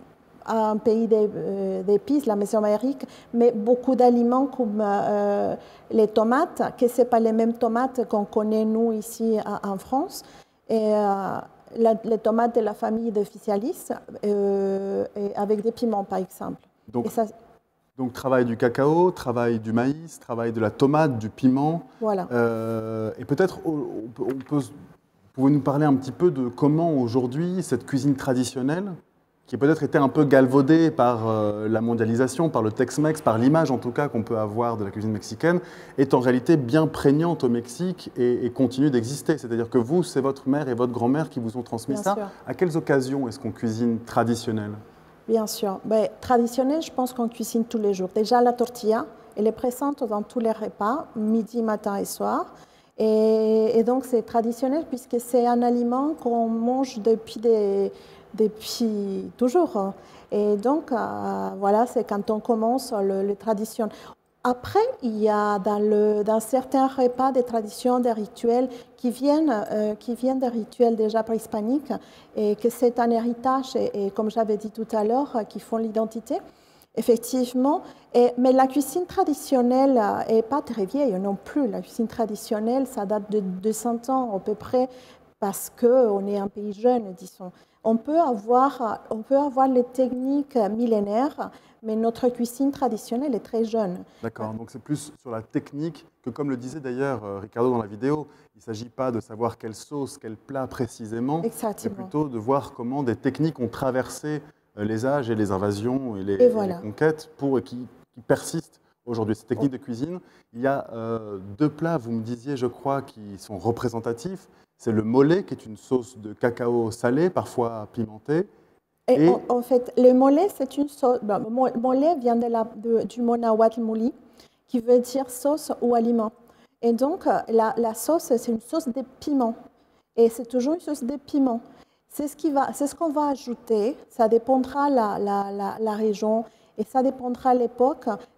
un pays d'épices, la Mésoamérique, mais beaucoup d'aliments comme euh, les tomates, que ce n'est pas les mêmes tomates qu'on connaît nous ici en France. Et euh, la, les tomates de la famille de Physalis, euh, et avec des piments, par exemple. Donc, Et ça, donc, travail du cacao, travail du maïs, travail de la tomate, du piment. voilà. Euh, et peut-être, on peut, on peut, pouvez nous parler un petit peu de comment aujourd'hui cette cuisine traditionnelle, qui a peut-être été un peu galvaudée par euh, la mondialisation, par le Tex-Mex, par l'image en tout cas qu'on peut avoir de la cuisine mexicaine, est en réalité bien prégnante au Mexique et, et continue d'exister. C'est-à-dire que vous, c'est votre mère et votre grand-mère qui vous ont transmis Bien ça. sûr. À quelles occasions est-ce qu'on cuisine traditionnelle? Bien sûr. Ben, traditionnel, je pense qu'on cuisine tous les jours. Déjà, la tortilla, elle est présente dans tous les repas, midi, matin et soir. Et, et donc, c'est traditionnel puisque c'est un aliment qu'on mange depuis, des, depuis toujours. Et donc, euh, voilà, c'est quand on commence le, le tradition. Après, il y a dans, le, dans certains repas des traditions, des rituels qui viennent, euh, qui viennent des rituels déjà préhispaniques et que c'est un héritage, et, et comme j'avais dit tout à l'heure, euh, qui font l'identité, effectivement. Et, mais la cuisine traditionnelle n'est pas très vieille non plus. La cuisine traditionnelle, ça date de deux cents ans à peu près parce qu'on est un pays jeune, disons. On peut avoir, on peut avoir les techniques millénaires, mais notre cuisine traditionnelle est très jeune. D'accord, donc c'est plus sur la technique que, comme le disait d'ailleurs euh, Ricardo dans la vidéo, il ne s'agit pas de savoir quelle sauce, quel plat précisément, Exactement. mais plutôt de voir comment des techniques ont traversé euh, les âges et les invasions et les, Et et voilà. les conquêtes pour, et qui, qui persistent aujourd'hui. Ces techniques de cuisine, il y a euh, deux plats, vous me disiez, je crois, qui sont représentatifs. C'est le mole, qui est une sauce de cacao salé, parfois pimentée. Et, Et- en, en fait, le mole, c'est une sauce. Ben, mo- mole vient de la, de- du mot nahuatl muli, qui veut dire sauce ou aliment. Et donc, euh, la, la sauce, c'est une sauce de piment. Et c'est toujours une sauce de piment. C'est ce qui va, c'est ce qu'on va ajouter. Ça dépendra la, la, la, la région et ça dépendra l'époque.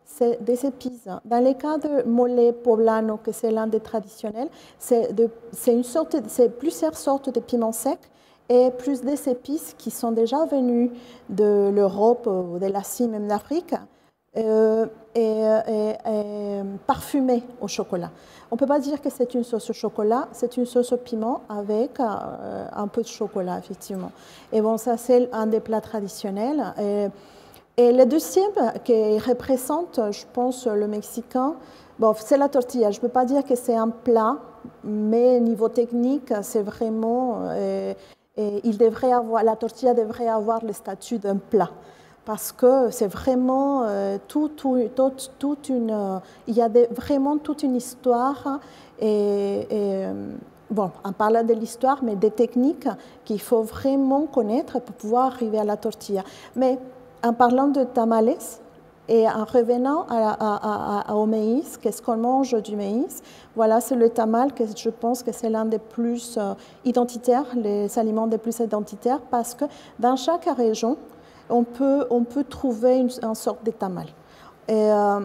c'est des épices. Dans le cas de mole poblano, que c'est l'un des traditionnels, c'est de, une sorte, c'est plusieurs sortes de piments secs et plus des épices qui sont déjà venus de l'Europe ou de l'Asie, même d'Afrique, euh, et, et, et parfumés au chocolat. On ne peut pas dire que c'est une sauce au chocolat, c'est une sauce au piment avec euh, un peu de chocolat, effectivement. Et bon, ça, c'est un des plats traditionnels. Et, et le deuxième qui représente, je pense, le mexicain, bon, c'est la tortilla. Je ne peux pas dire que c'est un plat, mais niveau technique, c'est vraiment... Euh, et il devrait avoir, la tortilla devrait avoir le statut d'un plat. Parce que c'est vraiment euh, tout, tout, tout, toute une... Euh, il y a des, vraiment toute une histoire. Et, et bon, en parlant de l'histoire, mais des techniques qu'il faut vraiment connaître pour pouvoir arriver à la tortilla. Mais en parlant de tamales et en revenant à, à, à, à, au maïs, qu'est-ce qu'on mange du maïs? Voilà, c'est le tamal que je pense que c'est l'un des plus euh, identitaires, les aliments des plus identitaires, parce que dans chaque région, on peut, on peut trouver une, une sorte de tamal. Et, euh,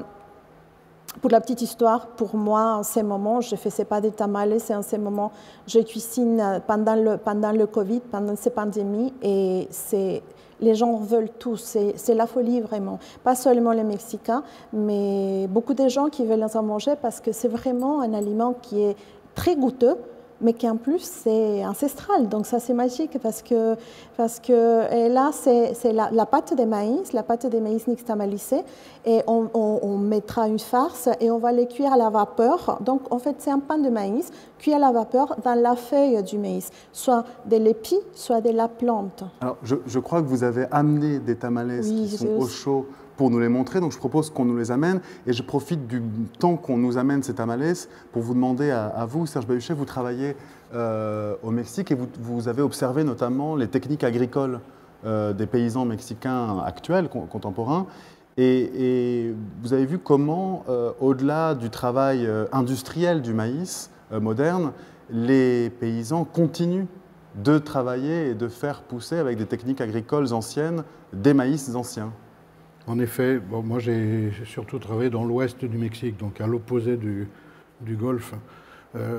pour la petite histoire, pour moi, en ces moments, je ne faisais pas des tamales, et en ces moments, je cuisine pendant le, pendant le Covid, pendant ces pandémies, et c'est, les gens veulent tout, c'est la folie vraiment. Pas seulement les Mexicains, mais beaucoup de gens qui veulent en manger parce que c'est vraiment un aliment qui est très goûteux, mais qui en plus c'est ancestral, donc ça c'est magique parce que, parce que et là c'est la, la pâte de maïs, la pâte de maïs nixtamalisée, et on, on, on mettra une farce et on va les cuire à la vapeur. Donc en fait c'est un pain de maïs cuit à la vapeur dans la feuille du maïs, soit de l'épi, soit de la plante. Alors je, je crois que vous avez amené des tamales oui, qui sont au chaud pour nous les montrer, donc je propose qu'on nous les amène, et je profite du temps qu'on nous amène ces tamales pour vous demander à, à vous, Serge Bahuchet, vous travaillez euh, au Mexique et vous, vous avez observé notamment les techniques agricoles euh, des paysans mexicains actuels, contemporains, et, et vous avez vu comment, euh, au-delà du travail euh, industriel du maïs euh, moderne, les paysans continuent de travailler et de faire pousser avec des techniques agricoles anciennes des maïs anciens. En effet, bon, moi j'ai surtout travaillé dans l'ouest du Mexique, donc à l'opposé du, du Golfe, euh,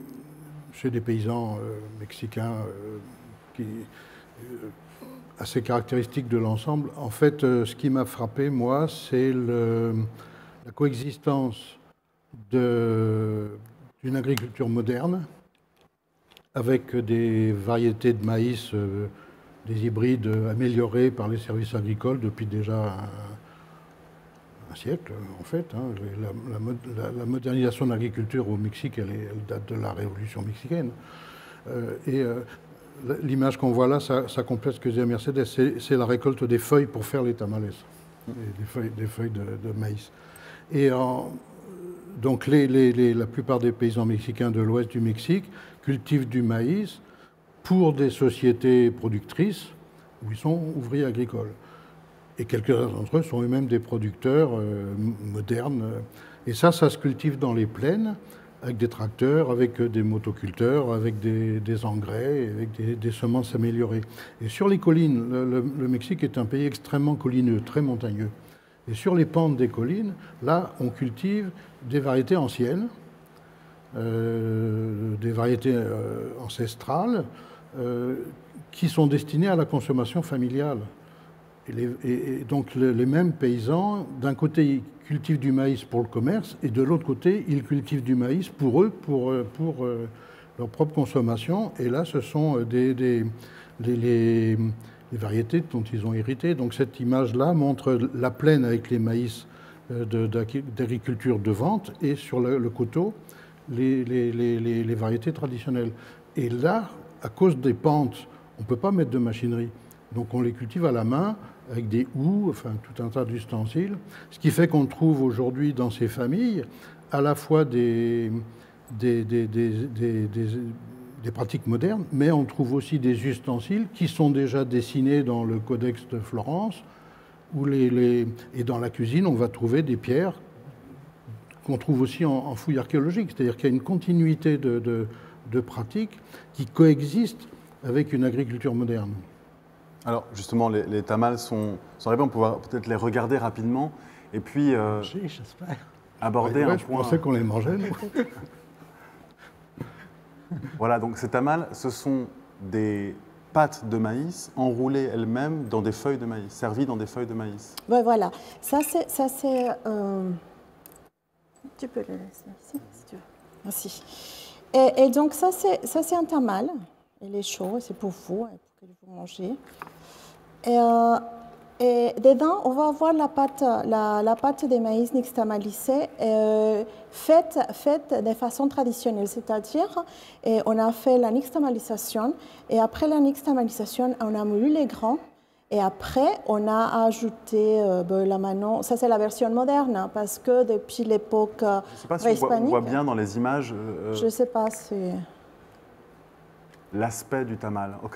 chez des paysans euh, mexicains euh, qui, euh, assez caractéristiques de l'ensemble. En fait, euh, ce qui m'a frappé, moi, c'est la coexistence d'une agriculture moderne avec des variétés de maïs euh, des hybrides améliorés par les services agricoles depuis déjà un, un siècle, en fait. Hein. La, la, la modernisation de l'agriculture au Mexique, elle, est, elle date de la Révolution mexicaine. Euh, et euh, l'image qu'on voit là, ça, ça complète ce que disait Mercedes, c'est la récolte des feuilles pour faire les tamales, des feuilles, des feuilles de, de maïs. Et en, donc les, les, les, la plupart des paysans mexicains de l'ouest du Mexique cultivent du maïs pour des sociétés productrices où ils sont ouvriers agricoles. Et quelques-uns d'entre eux sont eux-mêmes des producteurs euh, modernes. Et ça, ça se cultive dans les plaines, avec des tracteurs, avec des motoculteurs, avec des, des engrais, avec des, des semences améliorées. Et sur les collines, le, le, le Mexique est un pays extrêmement collineux, très montagneux. Et sur les pentes des collines, là, on cultive des variétés anciennes, euh, des variétés euh, ancestrales, Euh, qui sont destinés à la consommation familiale. Et, les, et, et donc les, les mêmes paysans, d'un côté, ils cultivent du maïs pour le commerce, et de l'autre côté, ils cultivent du maïs pour eux, pour, pour euh, leur propre consommation. Et là, ce sont des, des, des, les, les variétés dont ils ont hérité. Donc cette image-là montre la plaine avec les maïs euh, d'agriculture de, de vente, et sur le, le coteau, les, les, les, les variétés traditionnelles. Et là, à cause des pentes, on ne peut pas mettre de machinerie. Donc on les cultive à la main, avec des houes, enfin tout un tas d'ustensiles. Ce qui fait qu'on trouve aujourd'hui dans ces familles à la fois des, des, des, des, des, des, des pratiques modernes, mais on trouve aussi des ustensiles qui sont déjà dessinés dans le Codex de Florence, où les, les, et dans la cuisine, on va trouver des pierres qu'on trouve aussi en, en fouilles archéologiques. C'est-à-dire qu'il y a une continuité de... de de pratiques qui coexistent avec une agriculture moderne. Alors justement, les, les tamales sont, sont arrivés, on peut peut-être les regarder rapidement. Et puis, euh, j'espère. aborder ouais, ouais, un je point... pensais qu'on les mangeait, nous. Voilà, donc ces tamales, ce sont des pâtes de maïs enroulées elles-mêmes dans des feuilles de maïs, servies dans des feuilles de maïs. Ouais, voilà. Ça, c'est... Ça, c'est euh... Tu peux le laisser ici, si tu veux. Merci. Et, et donc, ça, c'est un tamal. Il est chaud, c'est pour vous, pour que vous mangez. Et, euh, et dedans, on va avoir la pâte, la, la pâte de maïs nixtamalisée euh, faite, faite de façon traditionnelle, c'est-à-dire on a fait la nixtamalisation et après la nixtamalisation, on a moulu les grains et après, on a ajouté euh, ben, là maintenant, ça c'est la version moderne parce que depuis l'époque euh, je ne sais pas si on voit, on voit bien dans les images. Euh, je ne sais pas si... L'aspect du tamal, ok.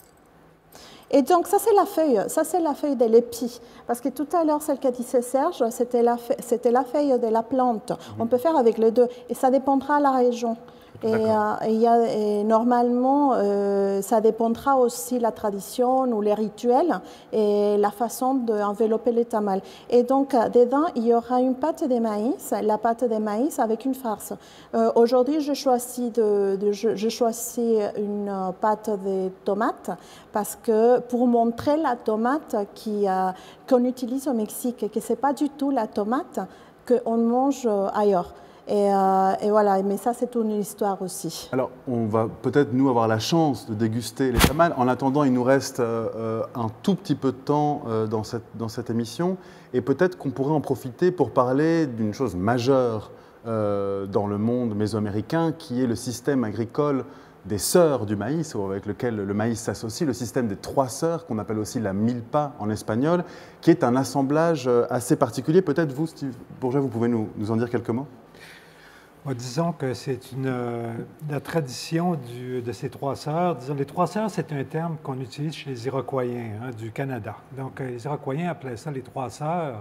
Et donc, ça, c'est la feuille. Ça, c'est la feuille de l'épi. Parce que tout à l'heure, celle qu'a dit Serge, c'était la, c'était la feuille de la plante. Mm-hmm. On peut faire avec les deux. Et ça dépendra de la région. Et, euh, et, y a, et normalement, euh, ça dépendra aussi de la tradition ou les rituels et la façon d'envelopper les tamales. Et donc, dedans, il y aura une pâte de maïs, la pâte de maïs avec une farce. Euh, Aujourd'hui, je choisis, de, de, je, je choisis une pâte de tomate parce que pour montrer la tomate qui, euh, qu'on utilise au Mexique et que ce n'est pas du tout la tomate qu'on mange ailleurs. Et, euh, et voilà, mais ça, c'est une histoire aussi. Alors, on va peut-être, nous, avoir la chance de déguster les tamales. En attendant, il nous reste euh, un tout petit peu de temps euh, dans, cette, dans cette émission. Et peut-être qu'on pourrait en profiter pour parler d'une chose majeure euh, dans le monde mésoaméricain, qui est le système agricole des sœurs du maïs, avec lequel le maïs s'associe, le système des trois sœurs, qu'on appelle aussi la milpa en espagnol, qui est un assemblage assez particulier. Peut-être vous, Steve Bourget, vous pouvez nous, nous en dire quelques mots ? Bon, disons que c'est une euh, la tradition du, de ces trois sœurs. Disons, les trois sœurs, c'est un terme qu'on utilise chez les Iroquois hein, du Canada. Donc, euh, les Iroquois appelaient ça les trois sœurs.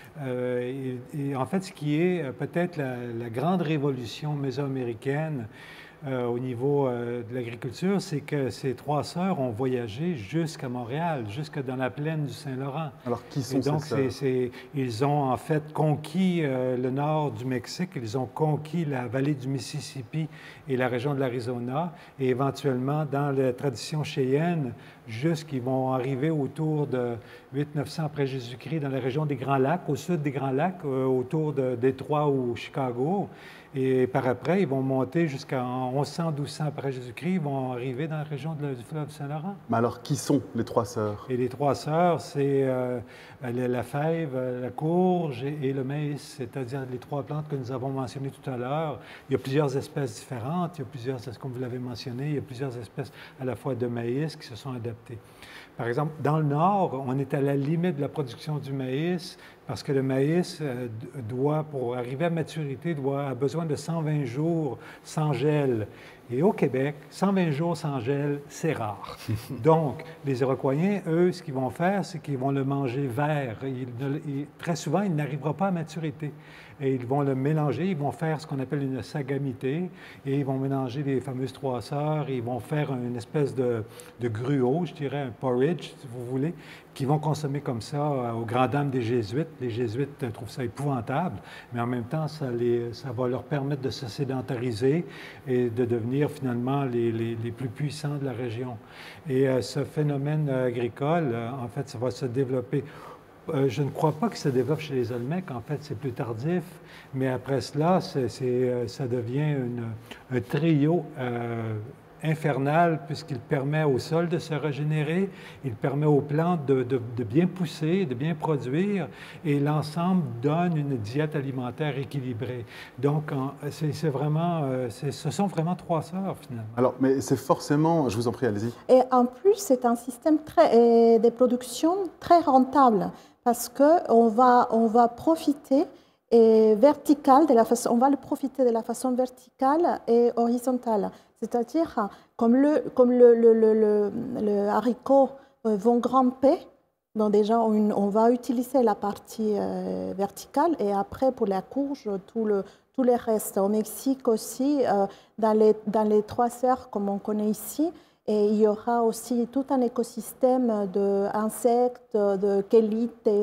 Euh, et, et en fait, ce qui est euh, peut-être la, la grande révolution mésoaméricaine euh, au niveau euh, de l'agriculture, c'est que ces trois sœurs ont voyagé jusqu'à Montréal, jusque dans la plaine du Saint-Laurent. Alors, qui sont et donc, ces sœurs? c'est, ils ont en fait conquis euh, le nord du Mexique, ils ont conquis la vallée du Mississippi et la région de l'Arizona, et éventuellement, dans la tradition cheyenne, jusqu'ils vont arriver autour de huit neuf cents après Jésus-Christ dans la région des Grands Lacs, au sud des Grands Lacs, euh, autour de Détroit ou Chicago. Et par après, ils vont monter jusqu'à onze cents, douze cents après Jésus-Christ, ils vont arriver dans la région de, du fleuve Saint-Laurent. Mais alors, qui sont les trois sœurs? Et les trois sœurs, c'est euh, la fève, la courge et, et le maïs, c'est-à-dire les trois plantes que nous avons mentionnées tout à l'heure. Il y a plusieurs espèces différentes, il y a plusieurs, comme vous l'avez mentionné, il y a plusieurs espèces à la fois de maïs qui se sont adaptées. Par exemple, dans le nord, on est à la limite de la production du maïs parce que le maïs euh, doit, pour arriver à maturité, doit, a besoin de cent vingt jours sans gel. Et au Québec, cent vingt jours sans gel, c'est rare. Donc, les Iroquois, eux, ce qu'ils vont faire, c'est qu'ils vont le manger vert. Ils, ils, très souvent, il n'arrivera pas à maturité. Et ils vont le mélanger, ils vont faire ce qu'on appelle une sagamité, et ils vont mélanger les fameuses trois sœurs, et ils vont faire une espèce de, de gruau, je dirais, un porridge, si vous voulez, qu'ils vont consommer comme ça aux grandes dames des Jésuites. Les Jésuites trouvent ça épouvantable, mais en même temps, ça, les, ça va leur permettre de se sédentariser et de devenir finalement les, les, les plus puissants de la région. Et euh, ce phénomène agricole, euh, en fait, ça va se développer. Euh, je ne crois pas que ça se développe chez les Olmecs. En fait, c'est plus tardif. Mais après cela, c'est, c'est, euh, ça devient une, un trio euh, infernal puisqu'il permet au sol de se régénérer, il permet aux plantes de, de, de bien pousser, de bien produire, et l'ensemble donne une diète alimentaire équilibrée. Donc, en, c'est, c'est vraiment, euh, c'est, ce sont vraiment trois sœurs, finalement. Alors, mais c'est forcément... Je vous en prie, allez-y. Et en plus, c'est un système très, de production très rentable. Parce qu'on va, on va profiter et vertical de la façon, on va le profiter de la façon verticale et horizontale. C'est-à-dire, comme le, comme le, le, le, le, le haricot vont grimper, donc déjà on, on va utiliser la partie euh, verticale et après pour la courge, tout le, tout le reste. Au Mexique aussi, euh, dans, les, dans les trois sœurs comme on connaît ici, et il y aura aussi tout un écosystème d'insectes, de chélites,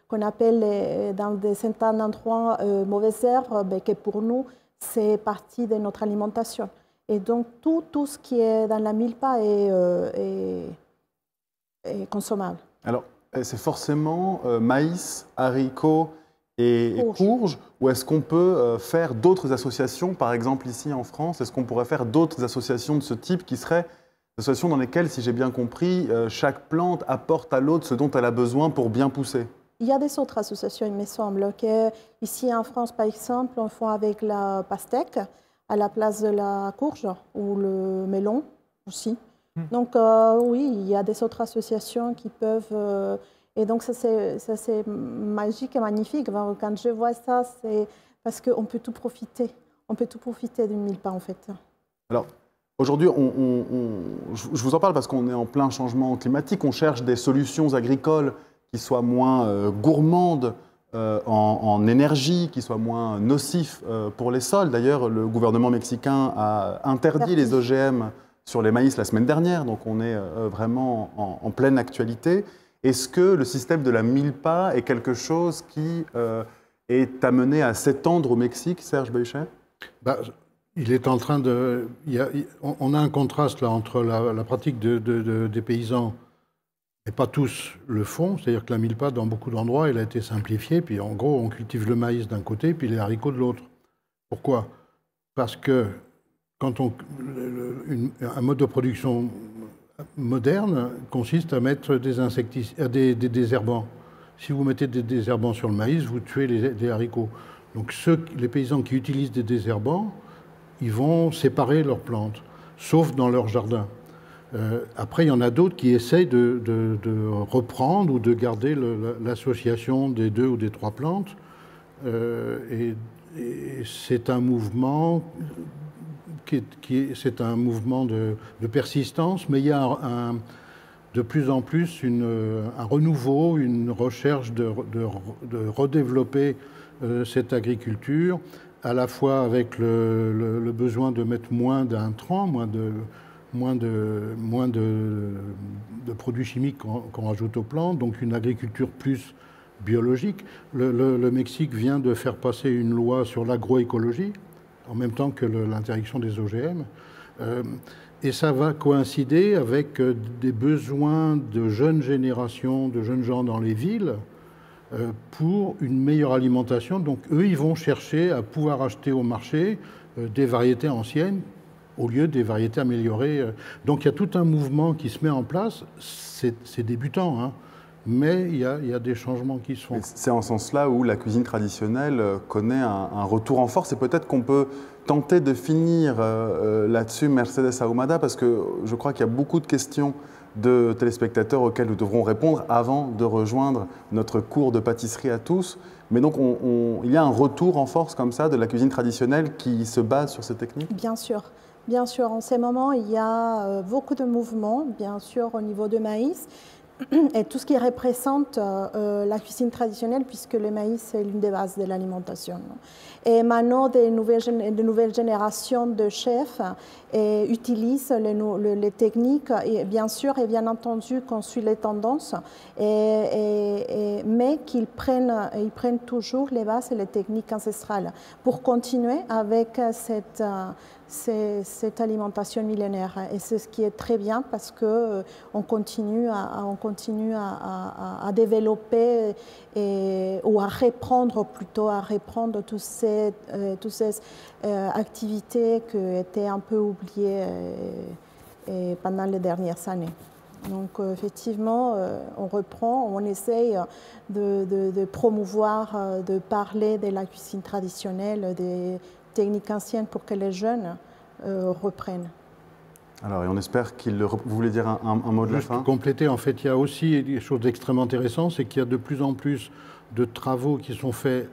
qu'on appelle les, dans des certains endroits euh, mauvaises herbes, ben, que pour nous, c'est partie de notre alimentation. Et donc, tout, tout ce qui est dans la milpa est, euh, est, est consommable. Alors, c'est forcément euh, maïs, haricots et, et courges, ou est-ce qu'on peut euh, faire d'autres associations, par exemple ici en France, est-ce qu'on pourrait faire d'autres associations de ce type qui seraient des associations dans lesquelles, si j'ai bien compris, euh, chaque plante apporte à l'autre ce dont elle a besoin pour bien pousser? Il y a des autres associations, il me semble, que ici en France, par exemple, on fait avec la pastèque à la place de la courge ou le melon aussi. Mmh. Donc euh, oui, il y a des autres associations qui peuvent... Euh, et donc ça c'est magique et magnifique. Quand je vois ça, c'est parce qu'on peut tout profiter. On peut tout profiter d'une milpa en fait. Alors, aujourd'hui, on, on, on, je vous en parle parce qu'on est en plein changement climatique. On cherche des solutions agricoles qui soient moins euh, gourmandes euh, en, en énergie, qui soient moins nocifs euh, pour les sols. D'ailleurs, le gouvernement mexicain a interdit les O G M sur les maïs la semaine dernière, donc on est euh, vraiment en, en pleine actualité. Est-ce que le système de la milpa est quelque chose qui euh, est amené à s'étendre au Mexique, Serge Behuchet? Bah, il est en train de... Il y a, on a un contraste là entre la, la pratique de, de, de, des paysans, et pas tous le font, c'est-à-dire que la milpa, dans beaucoup d'endroits, elle a été simplifiée, puis en gros, on cultive le maïs d'un côté, puis les haricots de l'autre. Pourquoi? Parce que quand on, le, une, un mode de production moderne consiste à mettre des, insecticides, des, des désherbants. Si vous mettez des désherbants sur le maïs, vous tuez les, les haricots. Donc ceux, les paysans qui utilisent des désherbants, ils vont séparer leurs plantes, sauf dans leur jardin. Euh, après, il y en a d'autres qui essayent de, de, de reprendre ou de garder l'association des deux ou des trois plantes. Euh, et et c'est un mouvement, qui est, qui est, c'est un mouvement de, de persistance, mais il y a un, de plus en plus une, un renouveau, une recherche de, de, de redévelopper euh, cette agriculture, à la fois avec le, le, le besoin de mettre moins d'intrants, moins de... moins de, moins de, de produits chimiques qu'on qu'on rajoute aux plantes, donc une agriculture plus biologique. Le, le, le Mexique vient de faire passer une loi sur l'agroécologie, en même temps que l'interdiction des O G M, euh, et ça va coïncider avec des besoins de jeunes générations, de jeunes gens dans les villes, euh, pour une meilleure alimentation. Donc eux, ils vont chercher à pouvoir acheter au marché euh, des variétés anciennes, au lieu des variétés améliorées. Donc il y a tout un mouvement qui se met en place. C'est débutant, hein, mais il y, a, il y a des changements qui se font. C'est en ce sens-là où la cuisine traditionnelle connaît un, un retour en force. Et peut-être qu'on peut tenter de finir euh, là-dessus, Mercedes Ahumada, parce que je crois qu'il y a beaucoup de questions de téléspectateurs auxquelles nous devrons répondre avant de rejoindre notre cours de pâtisserie à tous. Mais donc, on, on, il y a un retour en force comme ça de la cuisine traditionnelle qui se base sur ces techniques? Bien sûr. Bien sûr, en ces moments, il y a beaucoup de mouvements, bien sûr, au niveau de maïs, et tout ce qui représente euh, la cuisine traditionnelle, puisque le maïs est l'une des bases de l'alimentation. Et maintenant, de nouvelles, de nouvelles générations de chefs et utilisent les, les, les techniques, et bien sûr, et bien entendu, qu'on suit les tendances, et, et, et, mais qu'ils prennent, ils prennent toujours les bases et les techniques ancestrales pour continuer avec cette... cette alimentation millénaire. Et c'est ce qui est très bien parce qu'on euh, continue, à, on continue à, à, à développer et, ou à reprendre, plutôt à reprendre toutes ces, euh, toutes ces euh, activités qui étaient un peu oubliées euh, et pendant les dernières années. Donc euh, effectivement, euh, on reprend, on essaye de, de, de promouvoir, euh, de parler de la cuisine traditionnelle, des techniques anciennes pour que les jeunes euh, reprennent. Alors, et on espère qu'il... Vous voulez dire un, un, un mot de la fin? Juste compléter, en fait, il y a aussi des choses extrêmement intéressantes, c'est qu'il y a de plus en plus de travaux qui sont faits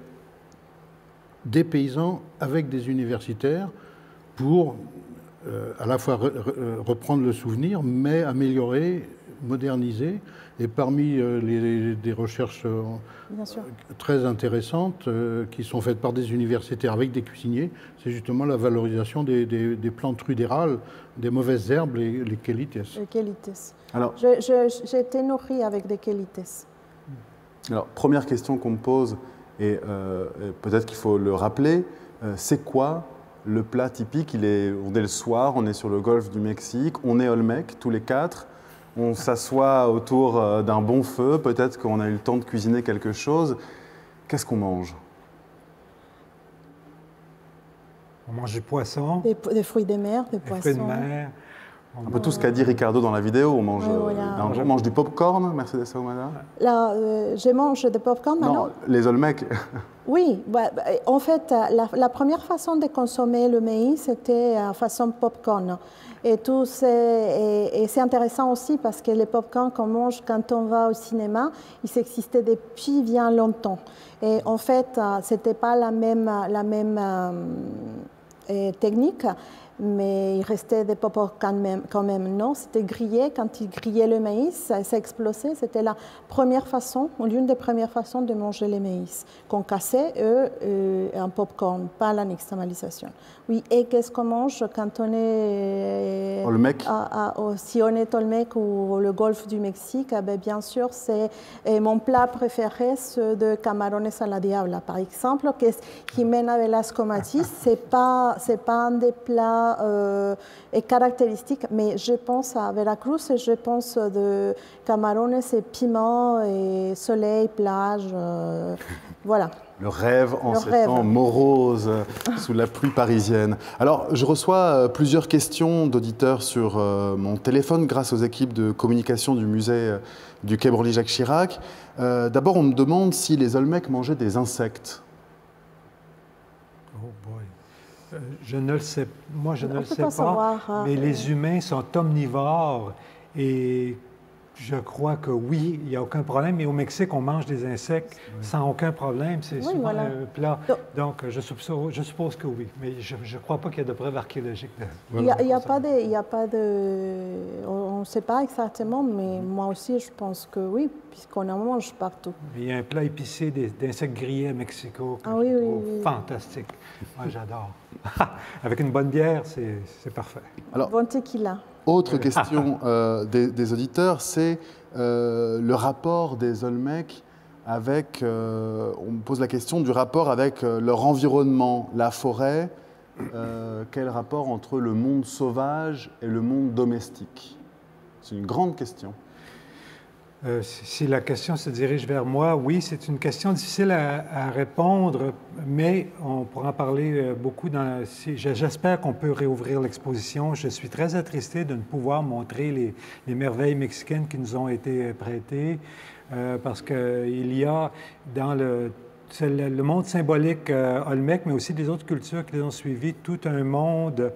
des paysans avec des universitaires pour euh, à la fois re, re, reprendre le souvenir, mais améliorer, moderniser. Et parmi euh, les, des recherches euh, très intéressantes euh, qui sont faites par des universitaires avec des cuisiniers, c'est justement la valorisation des, des, des plantes rudérales, des mauvaises herbes, les, les quelites. Les quelites. Alors, j'ai été nourrie avec des quelites. Alors, première question qu'on me pose, et, euh, et peut-être qu'il faut le rappeler, euh, c'est quoi le plat typique? Il est, on est le soir, on est sur le golfe du Mexique, on est Olmec, tous les quatre, on s'assoit autour euh, d'un bon feu, peut-être qu'on a eu le temps de cuisiner quelque chose. Qu'est-ce qu'on mange? On mange du poisson, Des, des fruits de mer, des des poissons. fruits de mer. On Un peu tout ce qu'a dit Ricardo dans la vidéo, on mange, Ouais, euh, voilà. on mange du popcorn, Mercedes Ahumada? Là, euh, je mange des popcorn maintenant. Non, les Olmecs. Oui, bah, bah, en fait, la, la première façon de consommer le maïs, c'était à façon popcorn. Et, tout c'est, et, et c'est intéressant aussi parce que les popcorn qu'on mange quand on va au cinéma, ils existaient depuis bien longtemps. Et en fait, ce n'était pas la même, la même euh, technique, mais il restait des popcorn quand même. Quand même. Non, c'était grillé. Quand ils grillaient le maïs, ça, ça explosait. C'était la première façon, l'une des premières façons de manger le maïs, qu'on cassait, eux, euh, un popcorn, pas la nixtamalisation. Oui, et qu'est-ce qu'on mange quand on est Olmec. À, à, au, si on est Olmec ou le golfe du Mexique, eh bien, bien sûr, c'est mon plat préféré, c'est de camarones a la diabla, par exemple, que Jimena Velasco Matiz. C'est pas, c'est pas un des plats euh, caractéristiques, mais je pense à Veracruz et je pense de camarones et piment et soleil, plage, euh, voilà. Le rêve en Le ces rêve. temps moroses sous la pluie parisienne. Alors, je reçois euh, plusieurs questions d'auditeurs sur euh, mon téléphone grâce aux équipes de communication du musée euh, du Quai Branly-Jacques Chirac. Euh, D'abord, on me demande si les Olmecs mangeaient des insectes. Oh boy. Euh, je ne le sais, moi, je On ne le peut sais pas pas, savoir, hein. mais les humains sont omnivores et je crois que oui, il n'y a aucun problème. Et au Mexique, on mange des insectes sans aucun problème. C'est Oui, souvent voilà. un plat. Donc- Donc, je suppose, je suppose que oui. Mais je ne crois pas qu'il y ait de preuves archéologiques. de- Il n'y a, il y a pas de, il y a pas de, on ne sait pas exactement, mais moi aussi je pense que oui, puisqu'on en mange partout. Il y a un plat épicé des- d'insectes grillés à Mexico que Ah je oui, oui, trouve oui. fantastique. Moi, j'adore. Avec une bonne bière, c'est c'est parfait. Alors, Bon tequila. autre question euh, des, des auditeurs, c'est euh, le rapport des Olmecs avec, euh, on me pose la question du rapport avec euh, leur environnement, la forêt. Euh, quel rapport entre le monde sauvage et le monde domestique? C'est une grande question. Euh, si si la question se dirige vers moi, oui, c'est une question difficile à, à répondre, mais on pourra en parler euh, beaucoup dans... Si, j'espère qu'on peut réouvrir l'exposition. Je suis très attristé de ne pouvoir montrer les, les merveilles mexicaines qui nous ont été prêtées, euh, parce qu'il y a dans le... C'est le, le monde symbolique euh, Olmec, mais aussi des autres cultures qui les ont suivis, tout un monde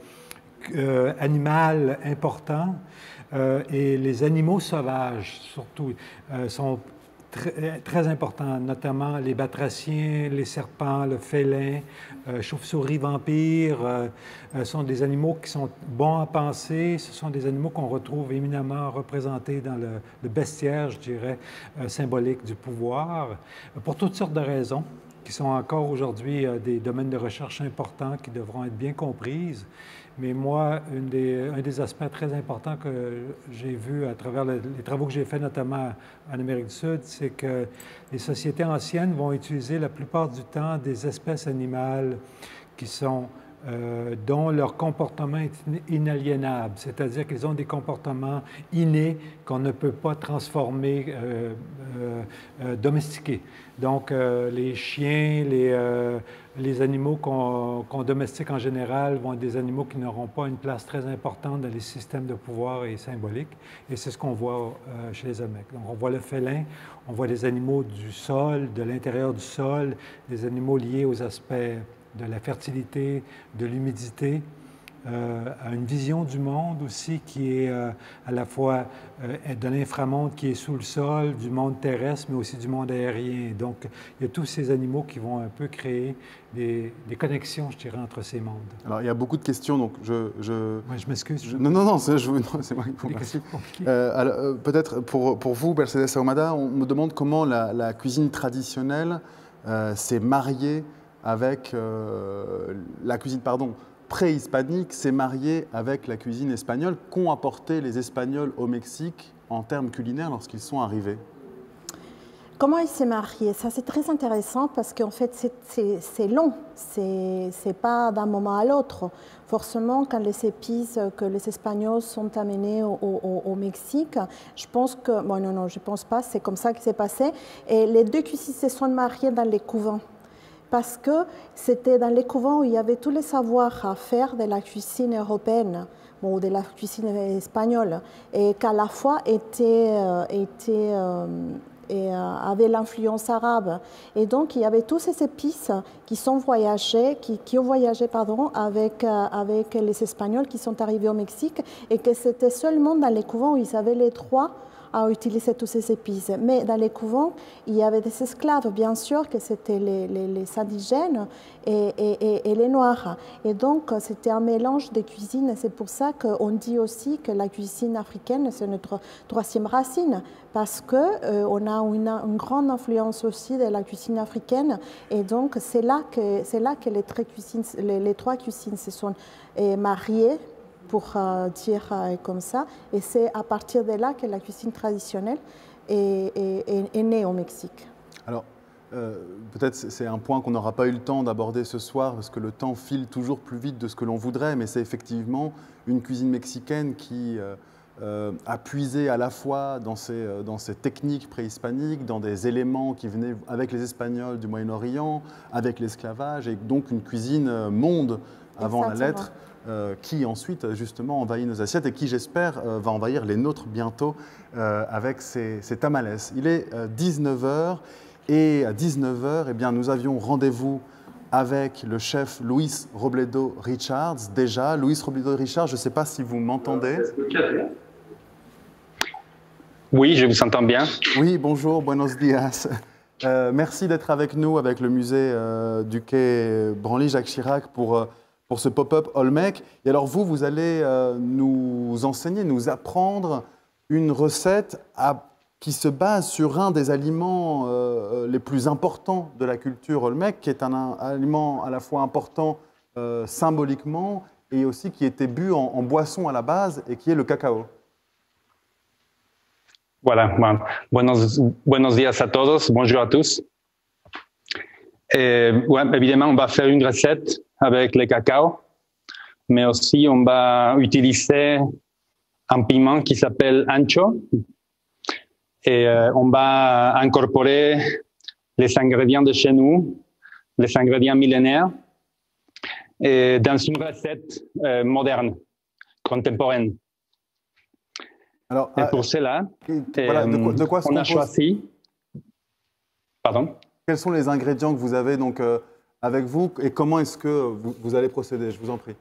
euh, animal important. Euh, et les animaux sauvages, surtout, euh, sont très, très importants, notamment les batraciens, les serpents, le félin, euh, chauve-souris vampires, euh, euh, sont des animaux qui sont bons à penser. Ce sont des animaux qu'on retrouve éminemment représentés dans le, le bestiaire, je dirais, euh, symbolique du pouvoir, euh, pour toutes sortes de raisons, qui sont encore aujourd'hui euh, des domaines de recherche importants qui devront être bien comprises. Mais moi, une des, un des aspects très importants que j'ai vu à travers le, les travaux que j'ai faits, notamment en Amérique du Sud, c'est que les sociétés anciennes vont utiliser la plupart du temps des espèces animales qui sont, euh, dont leur comportement est inaliénable, c'est-à-dire qu'ils ont des comportements innés qu'on ne peut pas transformer, euh, euh, euh, domestiquer. Donc, euh, les chiens, les, euh, les animaux qu'on qu'on domestique en général vont être des animaux qui n'auront pas une place très importante dans les systèmes de pouvoir et symboliques. Et c'est ce qu'on voit euh, chez les Olmecs. Donc, on voit le félin, on voit des animaux du sol, de l'intérieur du sol, des animaux liés aux aspects de la fertilité, de l'humidité, euh, à une vision du monde aussi qui est euh, à la fois euh, de l'inframonde qui est sous le sol, du monde terrestre, mais aussi du monde aérien. Donc, il y a tous ces animaux qui vont un peu créer des, des connexions, je dirais, entre ces mondes. Alors, il y a beaucoup de questions, donc je... je... Ouais, je m'excuse. Je- Non, non, non, c'est je- non, c'est moi qui vous Des remercie. questions compliquées. Euh, alors, euh, peut-être pour, pour vous, Mercedes Ahumada, on me demande comment la, la cuisine traditionnelle euh, s'est mariée avec euh, la cuisine, pardon, préhispanique, s'est mariée avec la cuisine espagnole. Qu'ont apporté les Espagnols au Mexique en termes culinaires lorsqu'ils sont arrivés? Comment il s'est marié? Ça, c'est très intéressant parce qu'en fait, c'est long. C'est pas d'un moment à l'autre. Forcément, quand les épices que les Espagnols sont amenés au, au, au Mexique, je pense que... Bon, non, non, je pense pas. C'est comme ça que c'est passé. Et les deux cuisines se sont mariés dans les couvents. Parce que c'était dans les couvents où il y avait tous les savoirs à faire de la cuisine européenne, bon, de la cuisine espagnole, et qu'à la fois était, euh, était, euh, et, euh, avait l'influence arabe. Et donc, il y avait tous ces épices qui, sont voyagés, qui, qui ont voyagé pardon, avec, euh, avec les Espagnols qui sont arrivés au Mexique, et que c'était seulement dans les couvents où ils avaient les droits à utiliser tous ces épices. Mais dans les couvents, il y avait des esclaves, bien sûr, que c'était les, les, les indigènes et, et, et, et les Noirs. Et donc, c'était un mélange de cuisines. C'est pour ça qu'on dit aussi que la cuisine africaine, c'est notre troisième racine, parce qu'on euh, a une, une grande influence aussi de la cuisine africaine. Et donc, c'est là que, c'est là que les, cuisines, les, les trois cuisines se sont eh, mariées, pour euh, dire euh, comme ça. Et c'est à partir de là que la cuisine traditionnelle est, est, est née au Mexique. Alors, euh, peut-être c'est un point qu'on n'aura pas eu le temps d'aborder ce soir, parce que le temps file toujours plus vite de ce que l'on voudrait, mais c'est effectivement une cuisine mexicaine qui euh, euh, a puisé à la fois dans ses, dans ses techniques préhispaniques, dans des éléments qui venaient avec les Espagnols du Moyen-Orient, avec l'esclavage, et donc une cuisine monde avant Exactement. la lettre, Euh, qui ensuite justement envahit nos assiettes et qui j'espère euh, va envahir les nôtres bientôt euh, avec ses, ses tamales. Il est euh, dix-neuf heures et à dix-neuf heures eh bien, nous avions rendez-vous avec le chef Luis Robledo Richards. Déjà, Luis Robledo Richards, je ne sais pas si vous m'entendez. Oui, je vous entends bien. Oui, bonjour, buenos dias. Euh, merci d'être avec nous avec le musée euh, du quai Branly Jacques Chirac pour euh, pour ce pop-up Olmec. Et alors vous, vous allez euh, nous enseigner, nous apprendre une recette à, qui se base sur un des aliments euh, les plus importants de la culture Olmec, qui est un, un aliment à la fois important euh, symboliquement et aussi qui était bu en, en boisson à la base et qui est le cacao. Voilà, bon, buenos, buenos días a todos, bonjour à tous. Et, ouais, évidemment, on va faire une recette avec le cacao, mais aussi on va utiliser un piment qui s'appelle ancho et euh, on va incorporer les ingrédients de chez nous, les ingrédients millénaires, et dans une recette euh, moderne, contemporaine. Alors, et pour euh, cela, voilà, de quoi, de quoi on a choisi... Pardon? Quels sont les ingrédients que vous avez donc, euh, avec vous et comment est-ce que vous, vous allez procéder? Je vous en prie.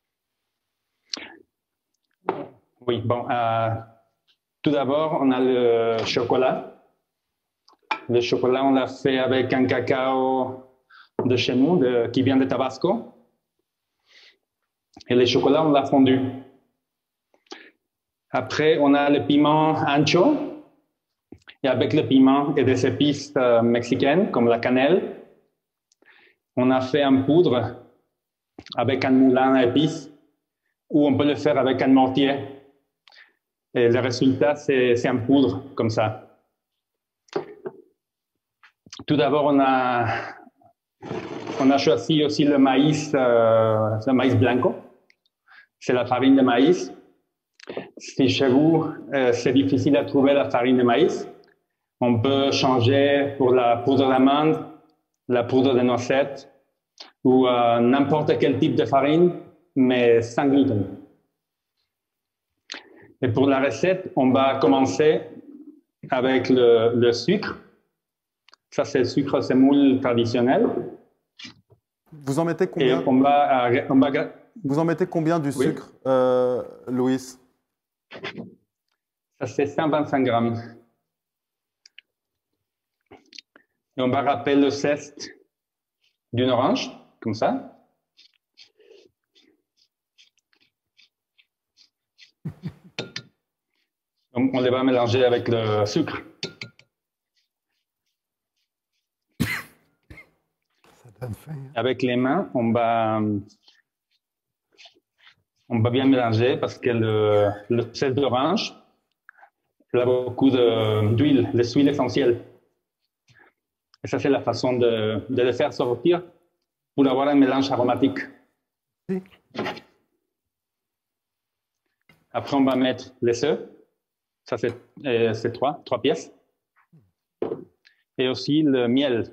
Oui, bon, euh, tout d'abord, on a le chocolat. Le chocolat, on l'a fait avec un cacao de chez nous, de, qui vient de Tabasco. Et le chocolat, on l'a fondu. Après, on a le piment ancho. Et avec le piment et des épices euh, mexicaines, comme la cannelle, on a fait un poudre avec un moulin à épices, ou on peut le faire avec un mortier. Et le résultat, c'est un poudre, comme ça. Tout d'abord, on a, on a choisi aussi le maïs, euh, le maïs blanco. C'est la farine de maïs. Si chez vous, euh, c'est difficile à trouver la farine de maïs, on peut changer pour la poudre d'amande, la poudre de noisette ou euh, n'importe quel type de farine, mais sans gluten. Et pour la recette, on va commencer avec le, le sucre. Ça, c'est le sucre semoule traditionnel. Vous en mettez combien? Et on va, euh, on va... Vous en mettez combien du oui. sucre, euh, Louis? Ça, c'est cent vingt-cinq grammes. Et on va râper le zeste d'une orange, comme ça. On, on les va mélanger avec le sucre. Ça donne faim, hein? Avec les mains, on va, on va bien mélanger parce que le, le zeste d'orange, il a beaucoup d'huile, de, l'huile essentielle. Et ça, c'est la façon de, de le faire sortir pour avoir un mélange aromatique. Oui. Après, on va mettre les œufs. Ça, c'est euh, trois, trois pièces. Et aussi le miel.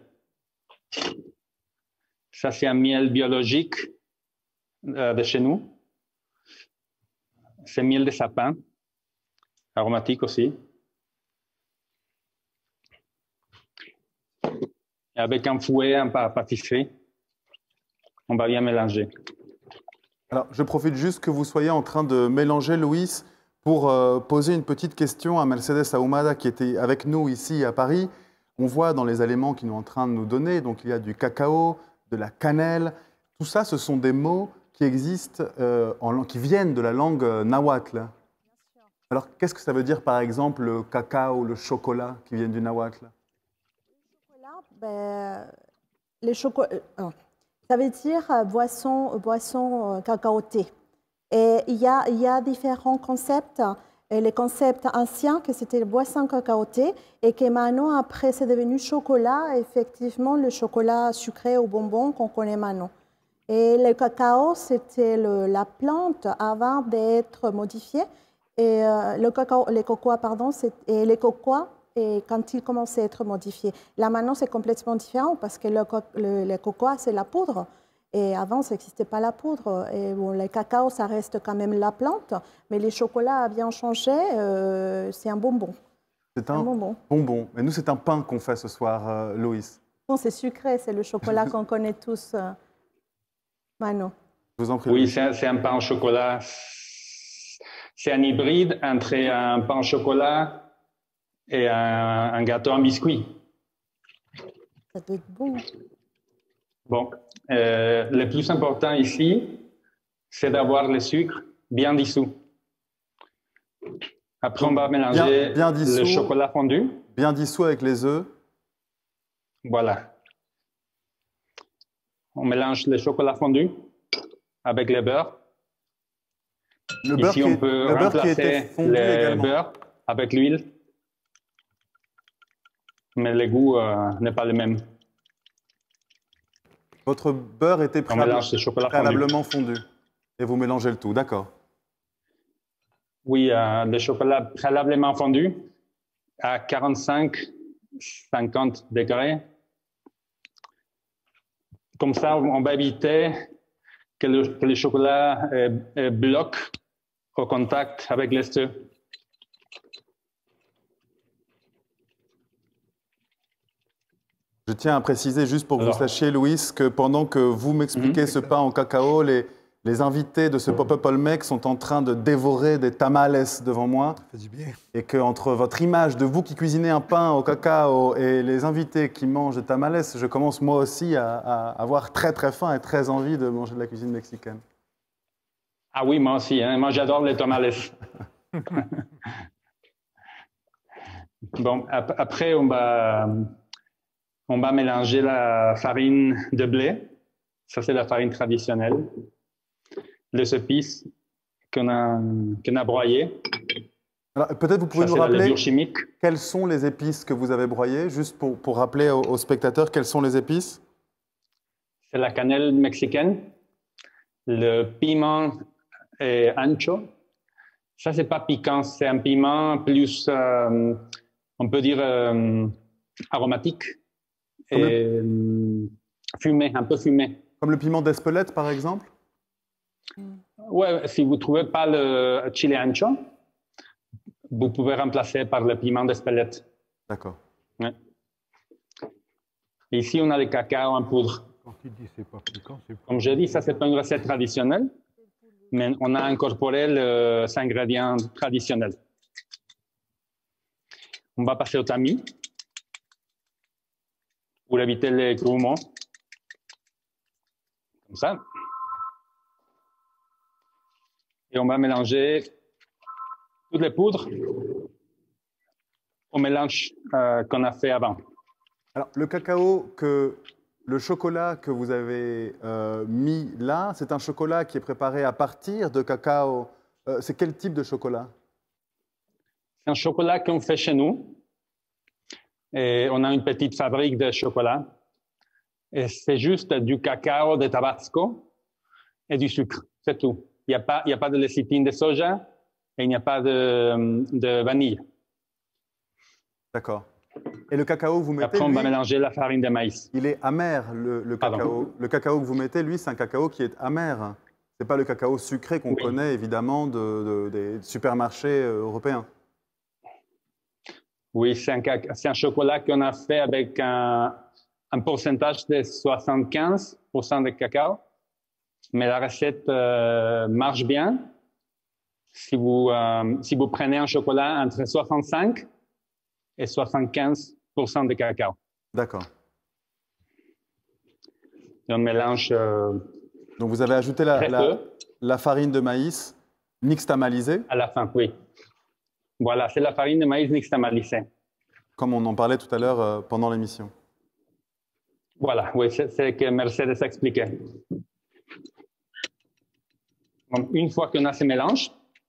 Ça, c'est un miel biologique euh, de chez nous. C'est miel de sapin, aromatique aussi. Et avec un fouet, un pa- pâtisserie, on va bien mélanger. Alors, je profite juste que vous soyez en train de mélanger, Luis, pour euh, poser une petite question à Mercedes Ahumada qui était avec nous ici à Paris. On voit dans les éléments qu'il est en train de nous donner, donc il y a du cacao, de la cannelle. Tout ça, ce sont des mots qui existent, euh, en, qui viennent de la langue nahuatl. Alors, qu'est-ce que ça veut dire, par exemple, le cacao, le chocolat qui viennent du nahuatl? Ben, les choco... euh, ça veut dire euh, boisson, boisson euh, cacaotée. Et il y a, il y a différents concepts. Et les concepts anciens, que c'était boisson cacaotée, et que maintenant, après, c'est devenu chocolat, effectivement, le chocolat sucré au bonbon qu'on connaît maintenant. Et le cacao, c'était la plante avant d'être modifiée. Et euh, le cacao, les cocoas, pardon, et les cocoas, et quand ils commençaient à être modifiés. Là, maintenant, c'est complètement différent parce que le, le, le cocoa, c'est la poudre. Et avant, ça n'existait pas la poudre. Et bon, le cacao, ça reste quand même la plante. Mais les chocolats a bien changé. Euh, c'est un bonbon. C'est un, un bonbon. bonbon. Mais nous, c'est un pain qu'on fait ce soir, euh, Loïs. Non, c'est sucré. C'est le chocolat qu'on connaît tous euh, maintenant. Je vous en prie. Oui, c'est un pain au chocolat. C'est un hybride entre un pain au chocolat et un, un gâteau en biscuit. Ça doit être bon. Bon, euh, le plus important ici, c'est d'avoir le sucre bien dissous. Après, on va mélanger bien, bien dissous, le chocolat fondu. Bien dissous avec les œufs. Voilà. On mélange le chocolat fondu avec le beurre. Le beurre, ici, qui, on peut le beurre qui remplacer était fondu le également. beurre avec l'huile. Mais le goût euh, n'est pas le même. Votre beurre était préalable, préalablement fondu. fondu. Et vous mélangez le tout, d'accord. Oui, euh, le chocolat préalablement fondu à quarante-cinq à cinquante degrés. Comme ça, on va éviter que le, que le chocolat euh, euh, bloque au contact avec les œufs. Je tiens à préciser, juste pour que Alors, vous sachiez, Luis, que pendant que vous m'expliquez mm-hmm. ce pain au cacao, les, les invités de ce pop-up Olmec sont en train de dévorer des tamales devant moi. Ça fait du bien. Et qu'entre votre image de vous qui cuisinez un pain au cacao et les invités qui mangent des tamales, je commence moi aussi à, à avoir très très faim et très envie de manger de la cuisine mexicaine. Ah oui, moi aussi. Hein. Moi, j'adore les tamales. Bon, ap après, on va... On va mélanger la farine de blé. Ça, c'est la farine traditionnelle. Les épices qu'on a, qu'on a broyées. Peut-être vous pouvez Ça, nous rappeler quelles sont les épices que vous avez broyées, juste pour, pour rappeler aux, aux spectateurs quelles sont les épices. C'est la cannelle mexicaine, le piment et ancho. Ça, c'est pas piquant, c'est un piment plus, euh, on peut dire, euh, aromatique. Et euh, fumé, un peu fumé. Comme le piment d'Espelette, par exemple? Oui, si vous ne trouvez pas le chili ancho, vous pouvez remplacer par le piment d'Espelette. D'accord. Ouais. Ici, on a le cacao en poudre. Quand il dit c'est pas piquant, c'est pas... Comme je dis, ça, c'est pas une recette traditionnelle, mais on a incorporé le, ces ingrédients traditionnels. On va passer au tamis. Pour éviter les grumons. Comme ça. Et on va mélanger toutes les poudres au mélange euh, qu'on a fait avant. Alors, le cacao, que, le chocolat que vous avez euh, mis là, c'est un chocolat qui est préparé à partir de cacao. Euh, c'est quel type de chocolat? C'est un chocolat qu'on fait chez nous. Et on a une petite fabrique de chocolat. Et c'est juste du cacao de Tabasco et du sucre, c'est tout. Il n'y a pas, il n'y a pas de lécithine de soja et il n'y a pas de, de vanille. D'accord. Et le cacao que vous mettez, Après, on lui, va mélanger la farine de maïs. il est amer, le, le Pardon. cacao. Le cacao que vous mettez, lui, c'est un cacao qui est amer. Ce n'est pas le cacao sucré qu'on Oui. connaît, évidemment, de, de- des supermarchés euh, européens. Oui, c'est un, caca- c'est un chocolat qu'on a fait avec un, un pourcentage de soixante-quinze pour cent de cacao. Mais la recette euh, marche bien si vous, euh, si vous prenez un chocolat entre soixante-cinq et soixante-quinze pour cent de cacao. D'accord. Et on mélange euh, Donc vous avez ajouté la, très la- peu la farine de maïs nixtamalisée, à la fin, oui. Voilà, c'est la farine de maïs nixtamalisée. comme on en parlait tout à l'heure euh, pendant l'émission. Voilà, oui, c'est ce que Mercedes expliquait. Donc, une fois qu'on a ce mélange,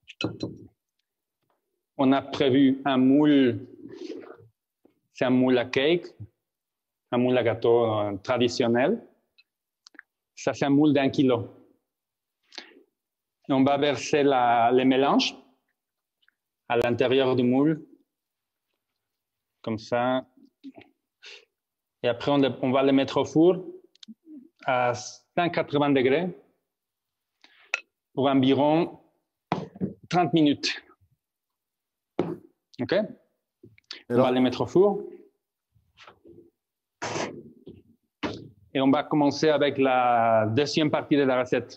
on a prévu un moule, c'est un moule à cake, un moule à gâteau euh, traditionnel. Ça, c'est un moule d'un kilo. Et on va verser la, les mélanges à l'intérieur du moule, comme ça. Et après, on, le- on va les mettre au four à cent quatre-vingts degrés pour environ trente minutes. OK? Et On alors, va les mettre au four. Et on va commencer avec la deuxième partie de la recette.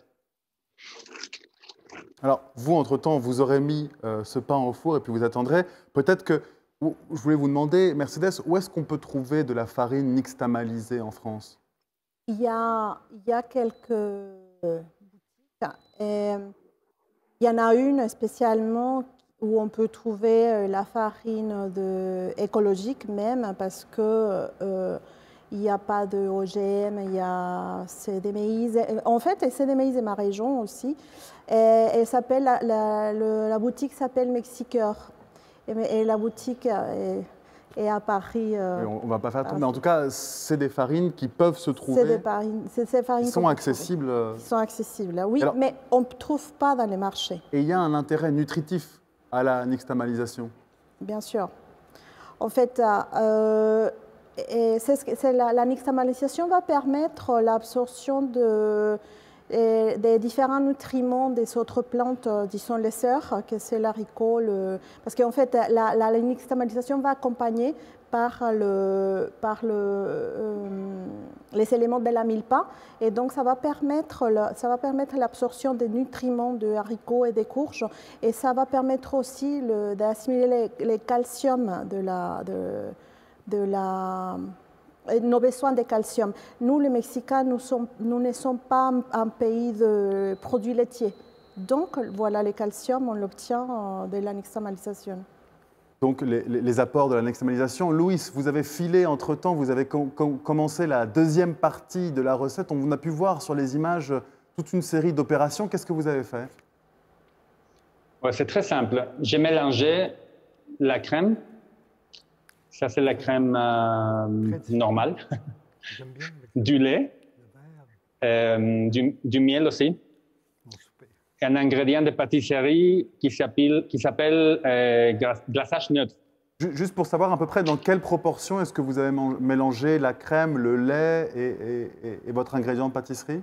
alors, vous, entre-temps, vous aurez mis euh, ce pain au four et puis vous attendrez. Peut-être que, ou- je voulais vous demander, Mercedes, où est-ce qu'on peut trouver de la farine nixtamalisée en France? Il y a, il y a quelques boutiques. Et il y en a une spécialement où on peut trouver euh, la farine de, écologique même parce que euh, il n'y a pas de O G M, il y a c'est des maïs. En fait, c'est des maïs de ma région aussi. Et, elle s'appelle la, la, le- la boutique s'appelle Mexiqueur. Et, et la boutique est, est à Paris. euh, Oui, on ne va pas faire tout, ah, mais en tout cas, c'est des farines qui peuvent se c'est trouver, des farines, c'est ces farines qui qu'on sont peut accessibles. euh, trouver. Qui sont accessibles, oui, Alors- mais on ne trouve pas dans les marchés, Et il y a un intérêt nutritif à la nixtamalisation. bien sûr. En fait, euh, et c'est ce que- c'est la, la nixtamalisation va permettre l'absorption de, et des différents nutriments des autres plantes, euh, disons les sœurs, que c'est l'haricot, le- parce qu'en fait, la, la, la nixtamalisation va accompagner par, le, par le, euh, les éléments de la milpa, et donc ça va permettre, le- ça va permettre l'absorption des nutriments de haricots et des courges, et ça va permettre aussi le- d'assimiler les, les calciums de la, de, de la, et nos besoins de calcium. Nous, les Mexicains, nous, sommes, nous ne sommes pas un, un pays de produits laitiers. Donc, voilà, le calcium, on l'obtient euh, de la nixtamalisation. Donc, les, les- les apports de la nixtamalisation. Louis, vous avez filé entre-temps, vous avez com- com- commencé la deuxième partie de la recette. On a pu voir sur les images toute une série d'opérations. Qu'est-ce que vous avez fait? Ouais, c'est très simple. J'ai mélangé la crème. Ça, c'est la crème euh, normale. J'aime bien avec Du lait, le verre, euh, du, du miel aussi. mon souper. Et un ingrédient de pâtisserie qui s'appelle qui s'appelle, euh, gla- glaçage neutre. Ju- Juste pour savoir à peu près dans quelle proportion est-ce que vous avez man- mélangé la crème, le lait et, et- et- et votre ingrédient de pâtisserie?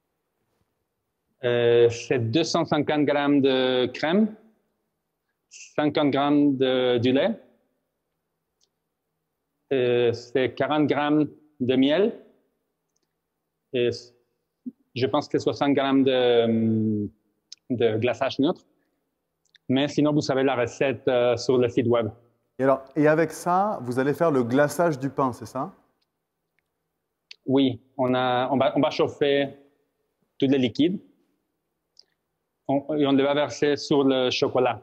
Euh, c'est deux cent cinquante grammes de crème, cinquante grammes de, du lait, euh, c'est quarante grammes de miel, et je pense que soixante grammes de, de glaçage neutre. Mais sinon, vous savez la recette euh, sur le site web. Et, alors, et avec ça, vous allez faire le glaçage du pain, c'est ça? Oui, on, a, on, va, on va chauffer tout le liquide on, et on le va verser sur le chocolat.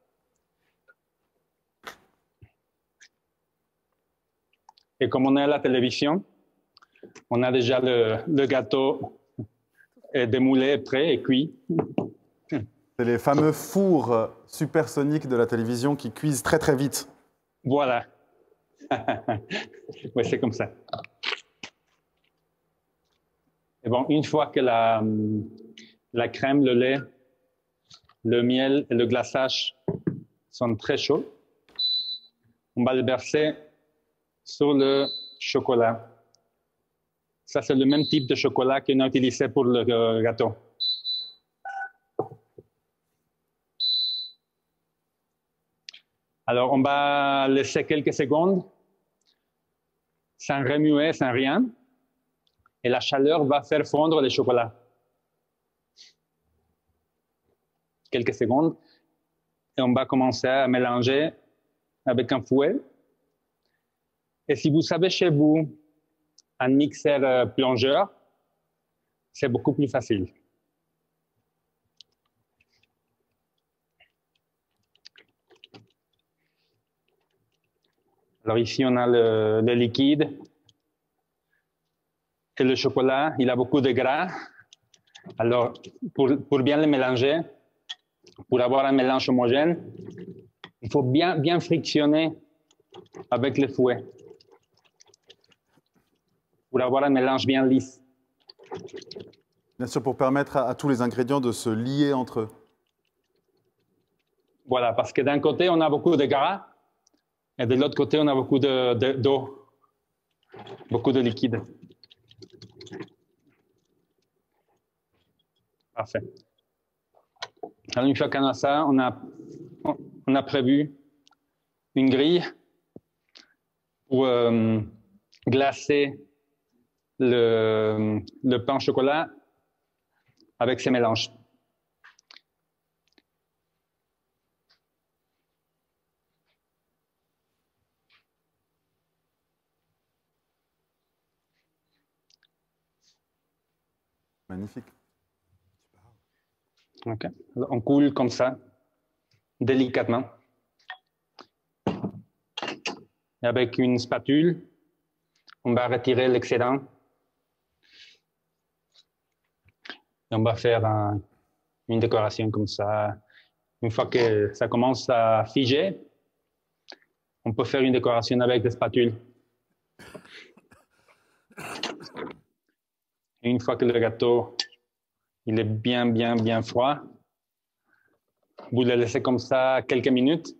Et comme on est à la télévision, on a déjà le, le gâteau démoulé, prêt et cuit. C'est les fameux fours supersoniques de la télévision qui cuisent très très vite. Voilà. Oui, c'est comme ça. Et bon, une fois que la, la crème, le lait, le miel et le glaçage sont très chauds, on va le verser sur le chocolat. Ça, c'est le même type de chocolat qu'on a utilisé pour le euh, gâteau. Alors, on va laisser quelques secondes sans remuer, sans rien. Et la chaleur va faire fondre le chocolat. Quelques secondes. Et on va commencer à mélanger avec un fouet. Et si vous avez chez vous un mixeur plongeur, c'est beaucoup plus facile. Alors ici, on a le, le liquide. Et le chocolat, il a beaucoup de gras. Alors, pour, pour bien le mélanger, pour avoir un mélange homogène, il faut bien, bien frictionner avec le fouet pour avoir un mélange bien lisse. Bien sûr, pour permettre à, à tous les ingrédients de se lier entre eux. Voilà, parce que d'un côté, on a beaucoup de gras et de l'autre côté, on a beaucoup de, de, d'eau, beaucoup de liquide. Parfait. Alors, une fois qu'on a ça, on a, on a prévu une grille pour euh, glacer le, le pain au chocolat avec ces mélanges. Magnifique. Okay. On coule comme ça, délicatement. Et avec une spatule, on va retirer l'excédent. Et on va faire un, une décoration comme ça. Une fois que ça commence à figer, on peut faire une décoration avec des spatules. Et une fois que le gâteau il est bien, bien, bien froid, vous le laissez comme ça quelques minutes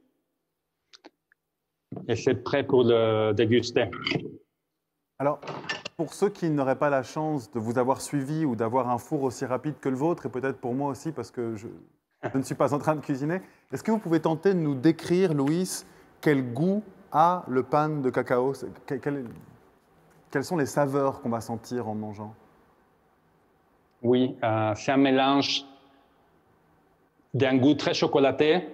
et c'est prêt pour le déguster. Alors, pour ceux qui n'auraient pas la chance de vous avoir suivi ou d'avoir un four aussi rapide que le vôtre, et peut-être pour moi aussi parce que je, je ne suis pas en train de cuisiner, est-ce que vous pouvez tenter de nous décrire, Luis, quel goût a le pain de cacao? Quel, quelles sont les saveurs qu'on va sentir en mangeant? Oui, euh, c'est un mélange d'un goût très chocolaté,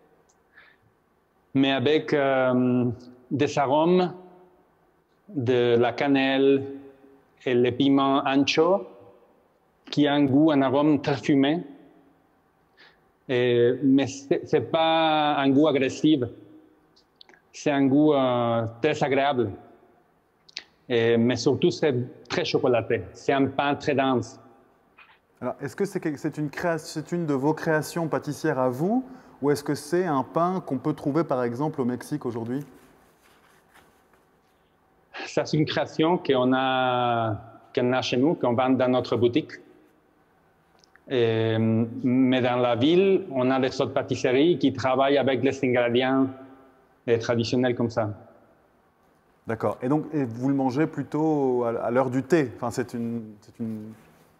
mais avec euh, des arômes de la cannelle et le piment ancho, qui a un goût, un arôme très fumé. Et, mais ce n'est pas un goût agressif, c'est un goût euh, très agréable. Et, mais surtout, c'est très chocolaté. C'est un pain très dense. Alors, est-ce que c'est c'est une, c'est une de vos créations pâtissières à vous, ou est-ce que c'est un pain qu'on peut trouver, par exemple, au Mexique aujourd'hui? Ça, c'est une création qu'on a, qu'on a chez nous, qu'on vend dans notre boutique. Et, mais dans la ville, on a des autres pâtisseries qui travaillent avec les ingrédients traditionnels comme ça. D'accord. Et donc, et vous le mangez plutôt à, à l'heure du thé? Enfin, c'est une, c'est une...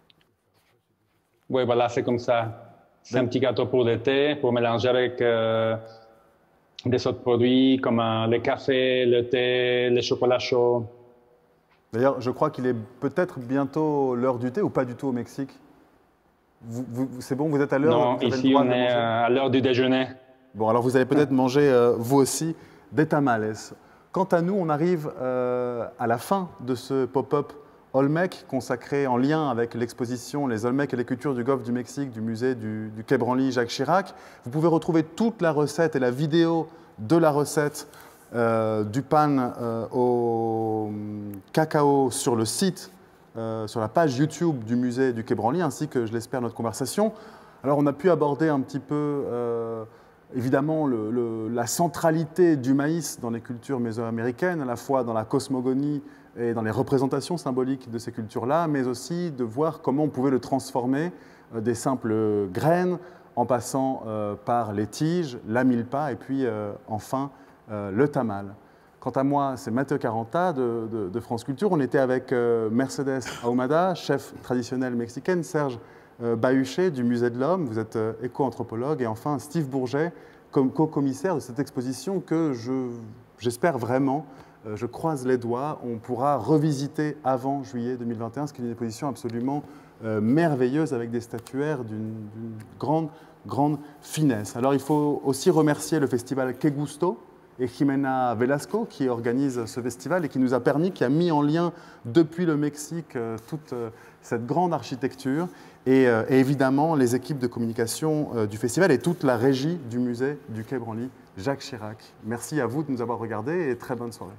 Oui, voilà, c'est comme ça. C'est un petit gâteau pour le thé, pour mélanger avec euh, des autres produits comme euh, le café, le thé, le chocolat chaud. D'ailleurs, je crois qu'il est peut-être bientôt l'heure du thé ou pas du tout au Mexique? Vous, vous, c'est bon, vous êtes à l'heure? Non, ici on est à l'heure du déjeuner. Bon, alors vous allez peut-être manger, euh, vous aussi, des tamales. Quant à nous, on arrive euh, à la fin de ce pop-up Olmec, consacré en lien avec l'exposition Les Olmecs et les cultures du Golfe du Mexique du musée du, du Quai Branly Jacques Chirac. Vous pouvez retrouver toute la recette et la vidéo de la recette euh, du pan euh, au cacao sur le site, euh, sur la page YouTube du musée du Quai Branly, ainsi que, je l'espère, notre conversation. Alors, on a pu aborder un petit peu euh, évidemment le, le, la centralité du maïs dans les cultures mésoaméricaines, à la fois dans la cosmogonie et dans les représentations symboliques de ces cultures-là, mais aussi de voir comment on pouvait le transformer euh, des simples graines en passant euh, par les tiges, la milpa et puis euh, enfin euh, le tamal. Quant à moi, c'est Mathieu Caranta de, de, de France Culture. On était avec euh, Mercedes Ahumada, chef traditionnelle mexicaine, Serge euh, Bahuché du Musée de l'Homme, vous êtes euh, éco-anthropologue, et enfin Steve Bourget, comme co-commissaire de cette exposition que je, j'espère vraiment, euh, je croise les doigts, on pourra revisiter avant juillet deux mille vingt et un, ce qui est une exposition absolument euh, merveilleuse avec des statuaires d'une, d'une grande, grande finesse. Alors il faut aussi remercier le festival Que Gusto, et Jimena Velasco qui organise ce festival et qui nous a permis, qui a mis en lien depuis le Mexique euh, toute euh, cette grande architecture et, euh, et évidemment les équipes de communication euh, du festival et toute la régie du musée du Quai Branly, Jacques Chirac. Merci à vous de nous avoir regardés et très bonne soirée.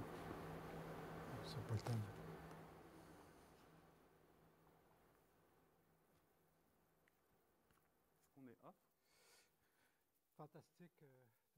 Fantastique.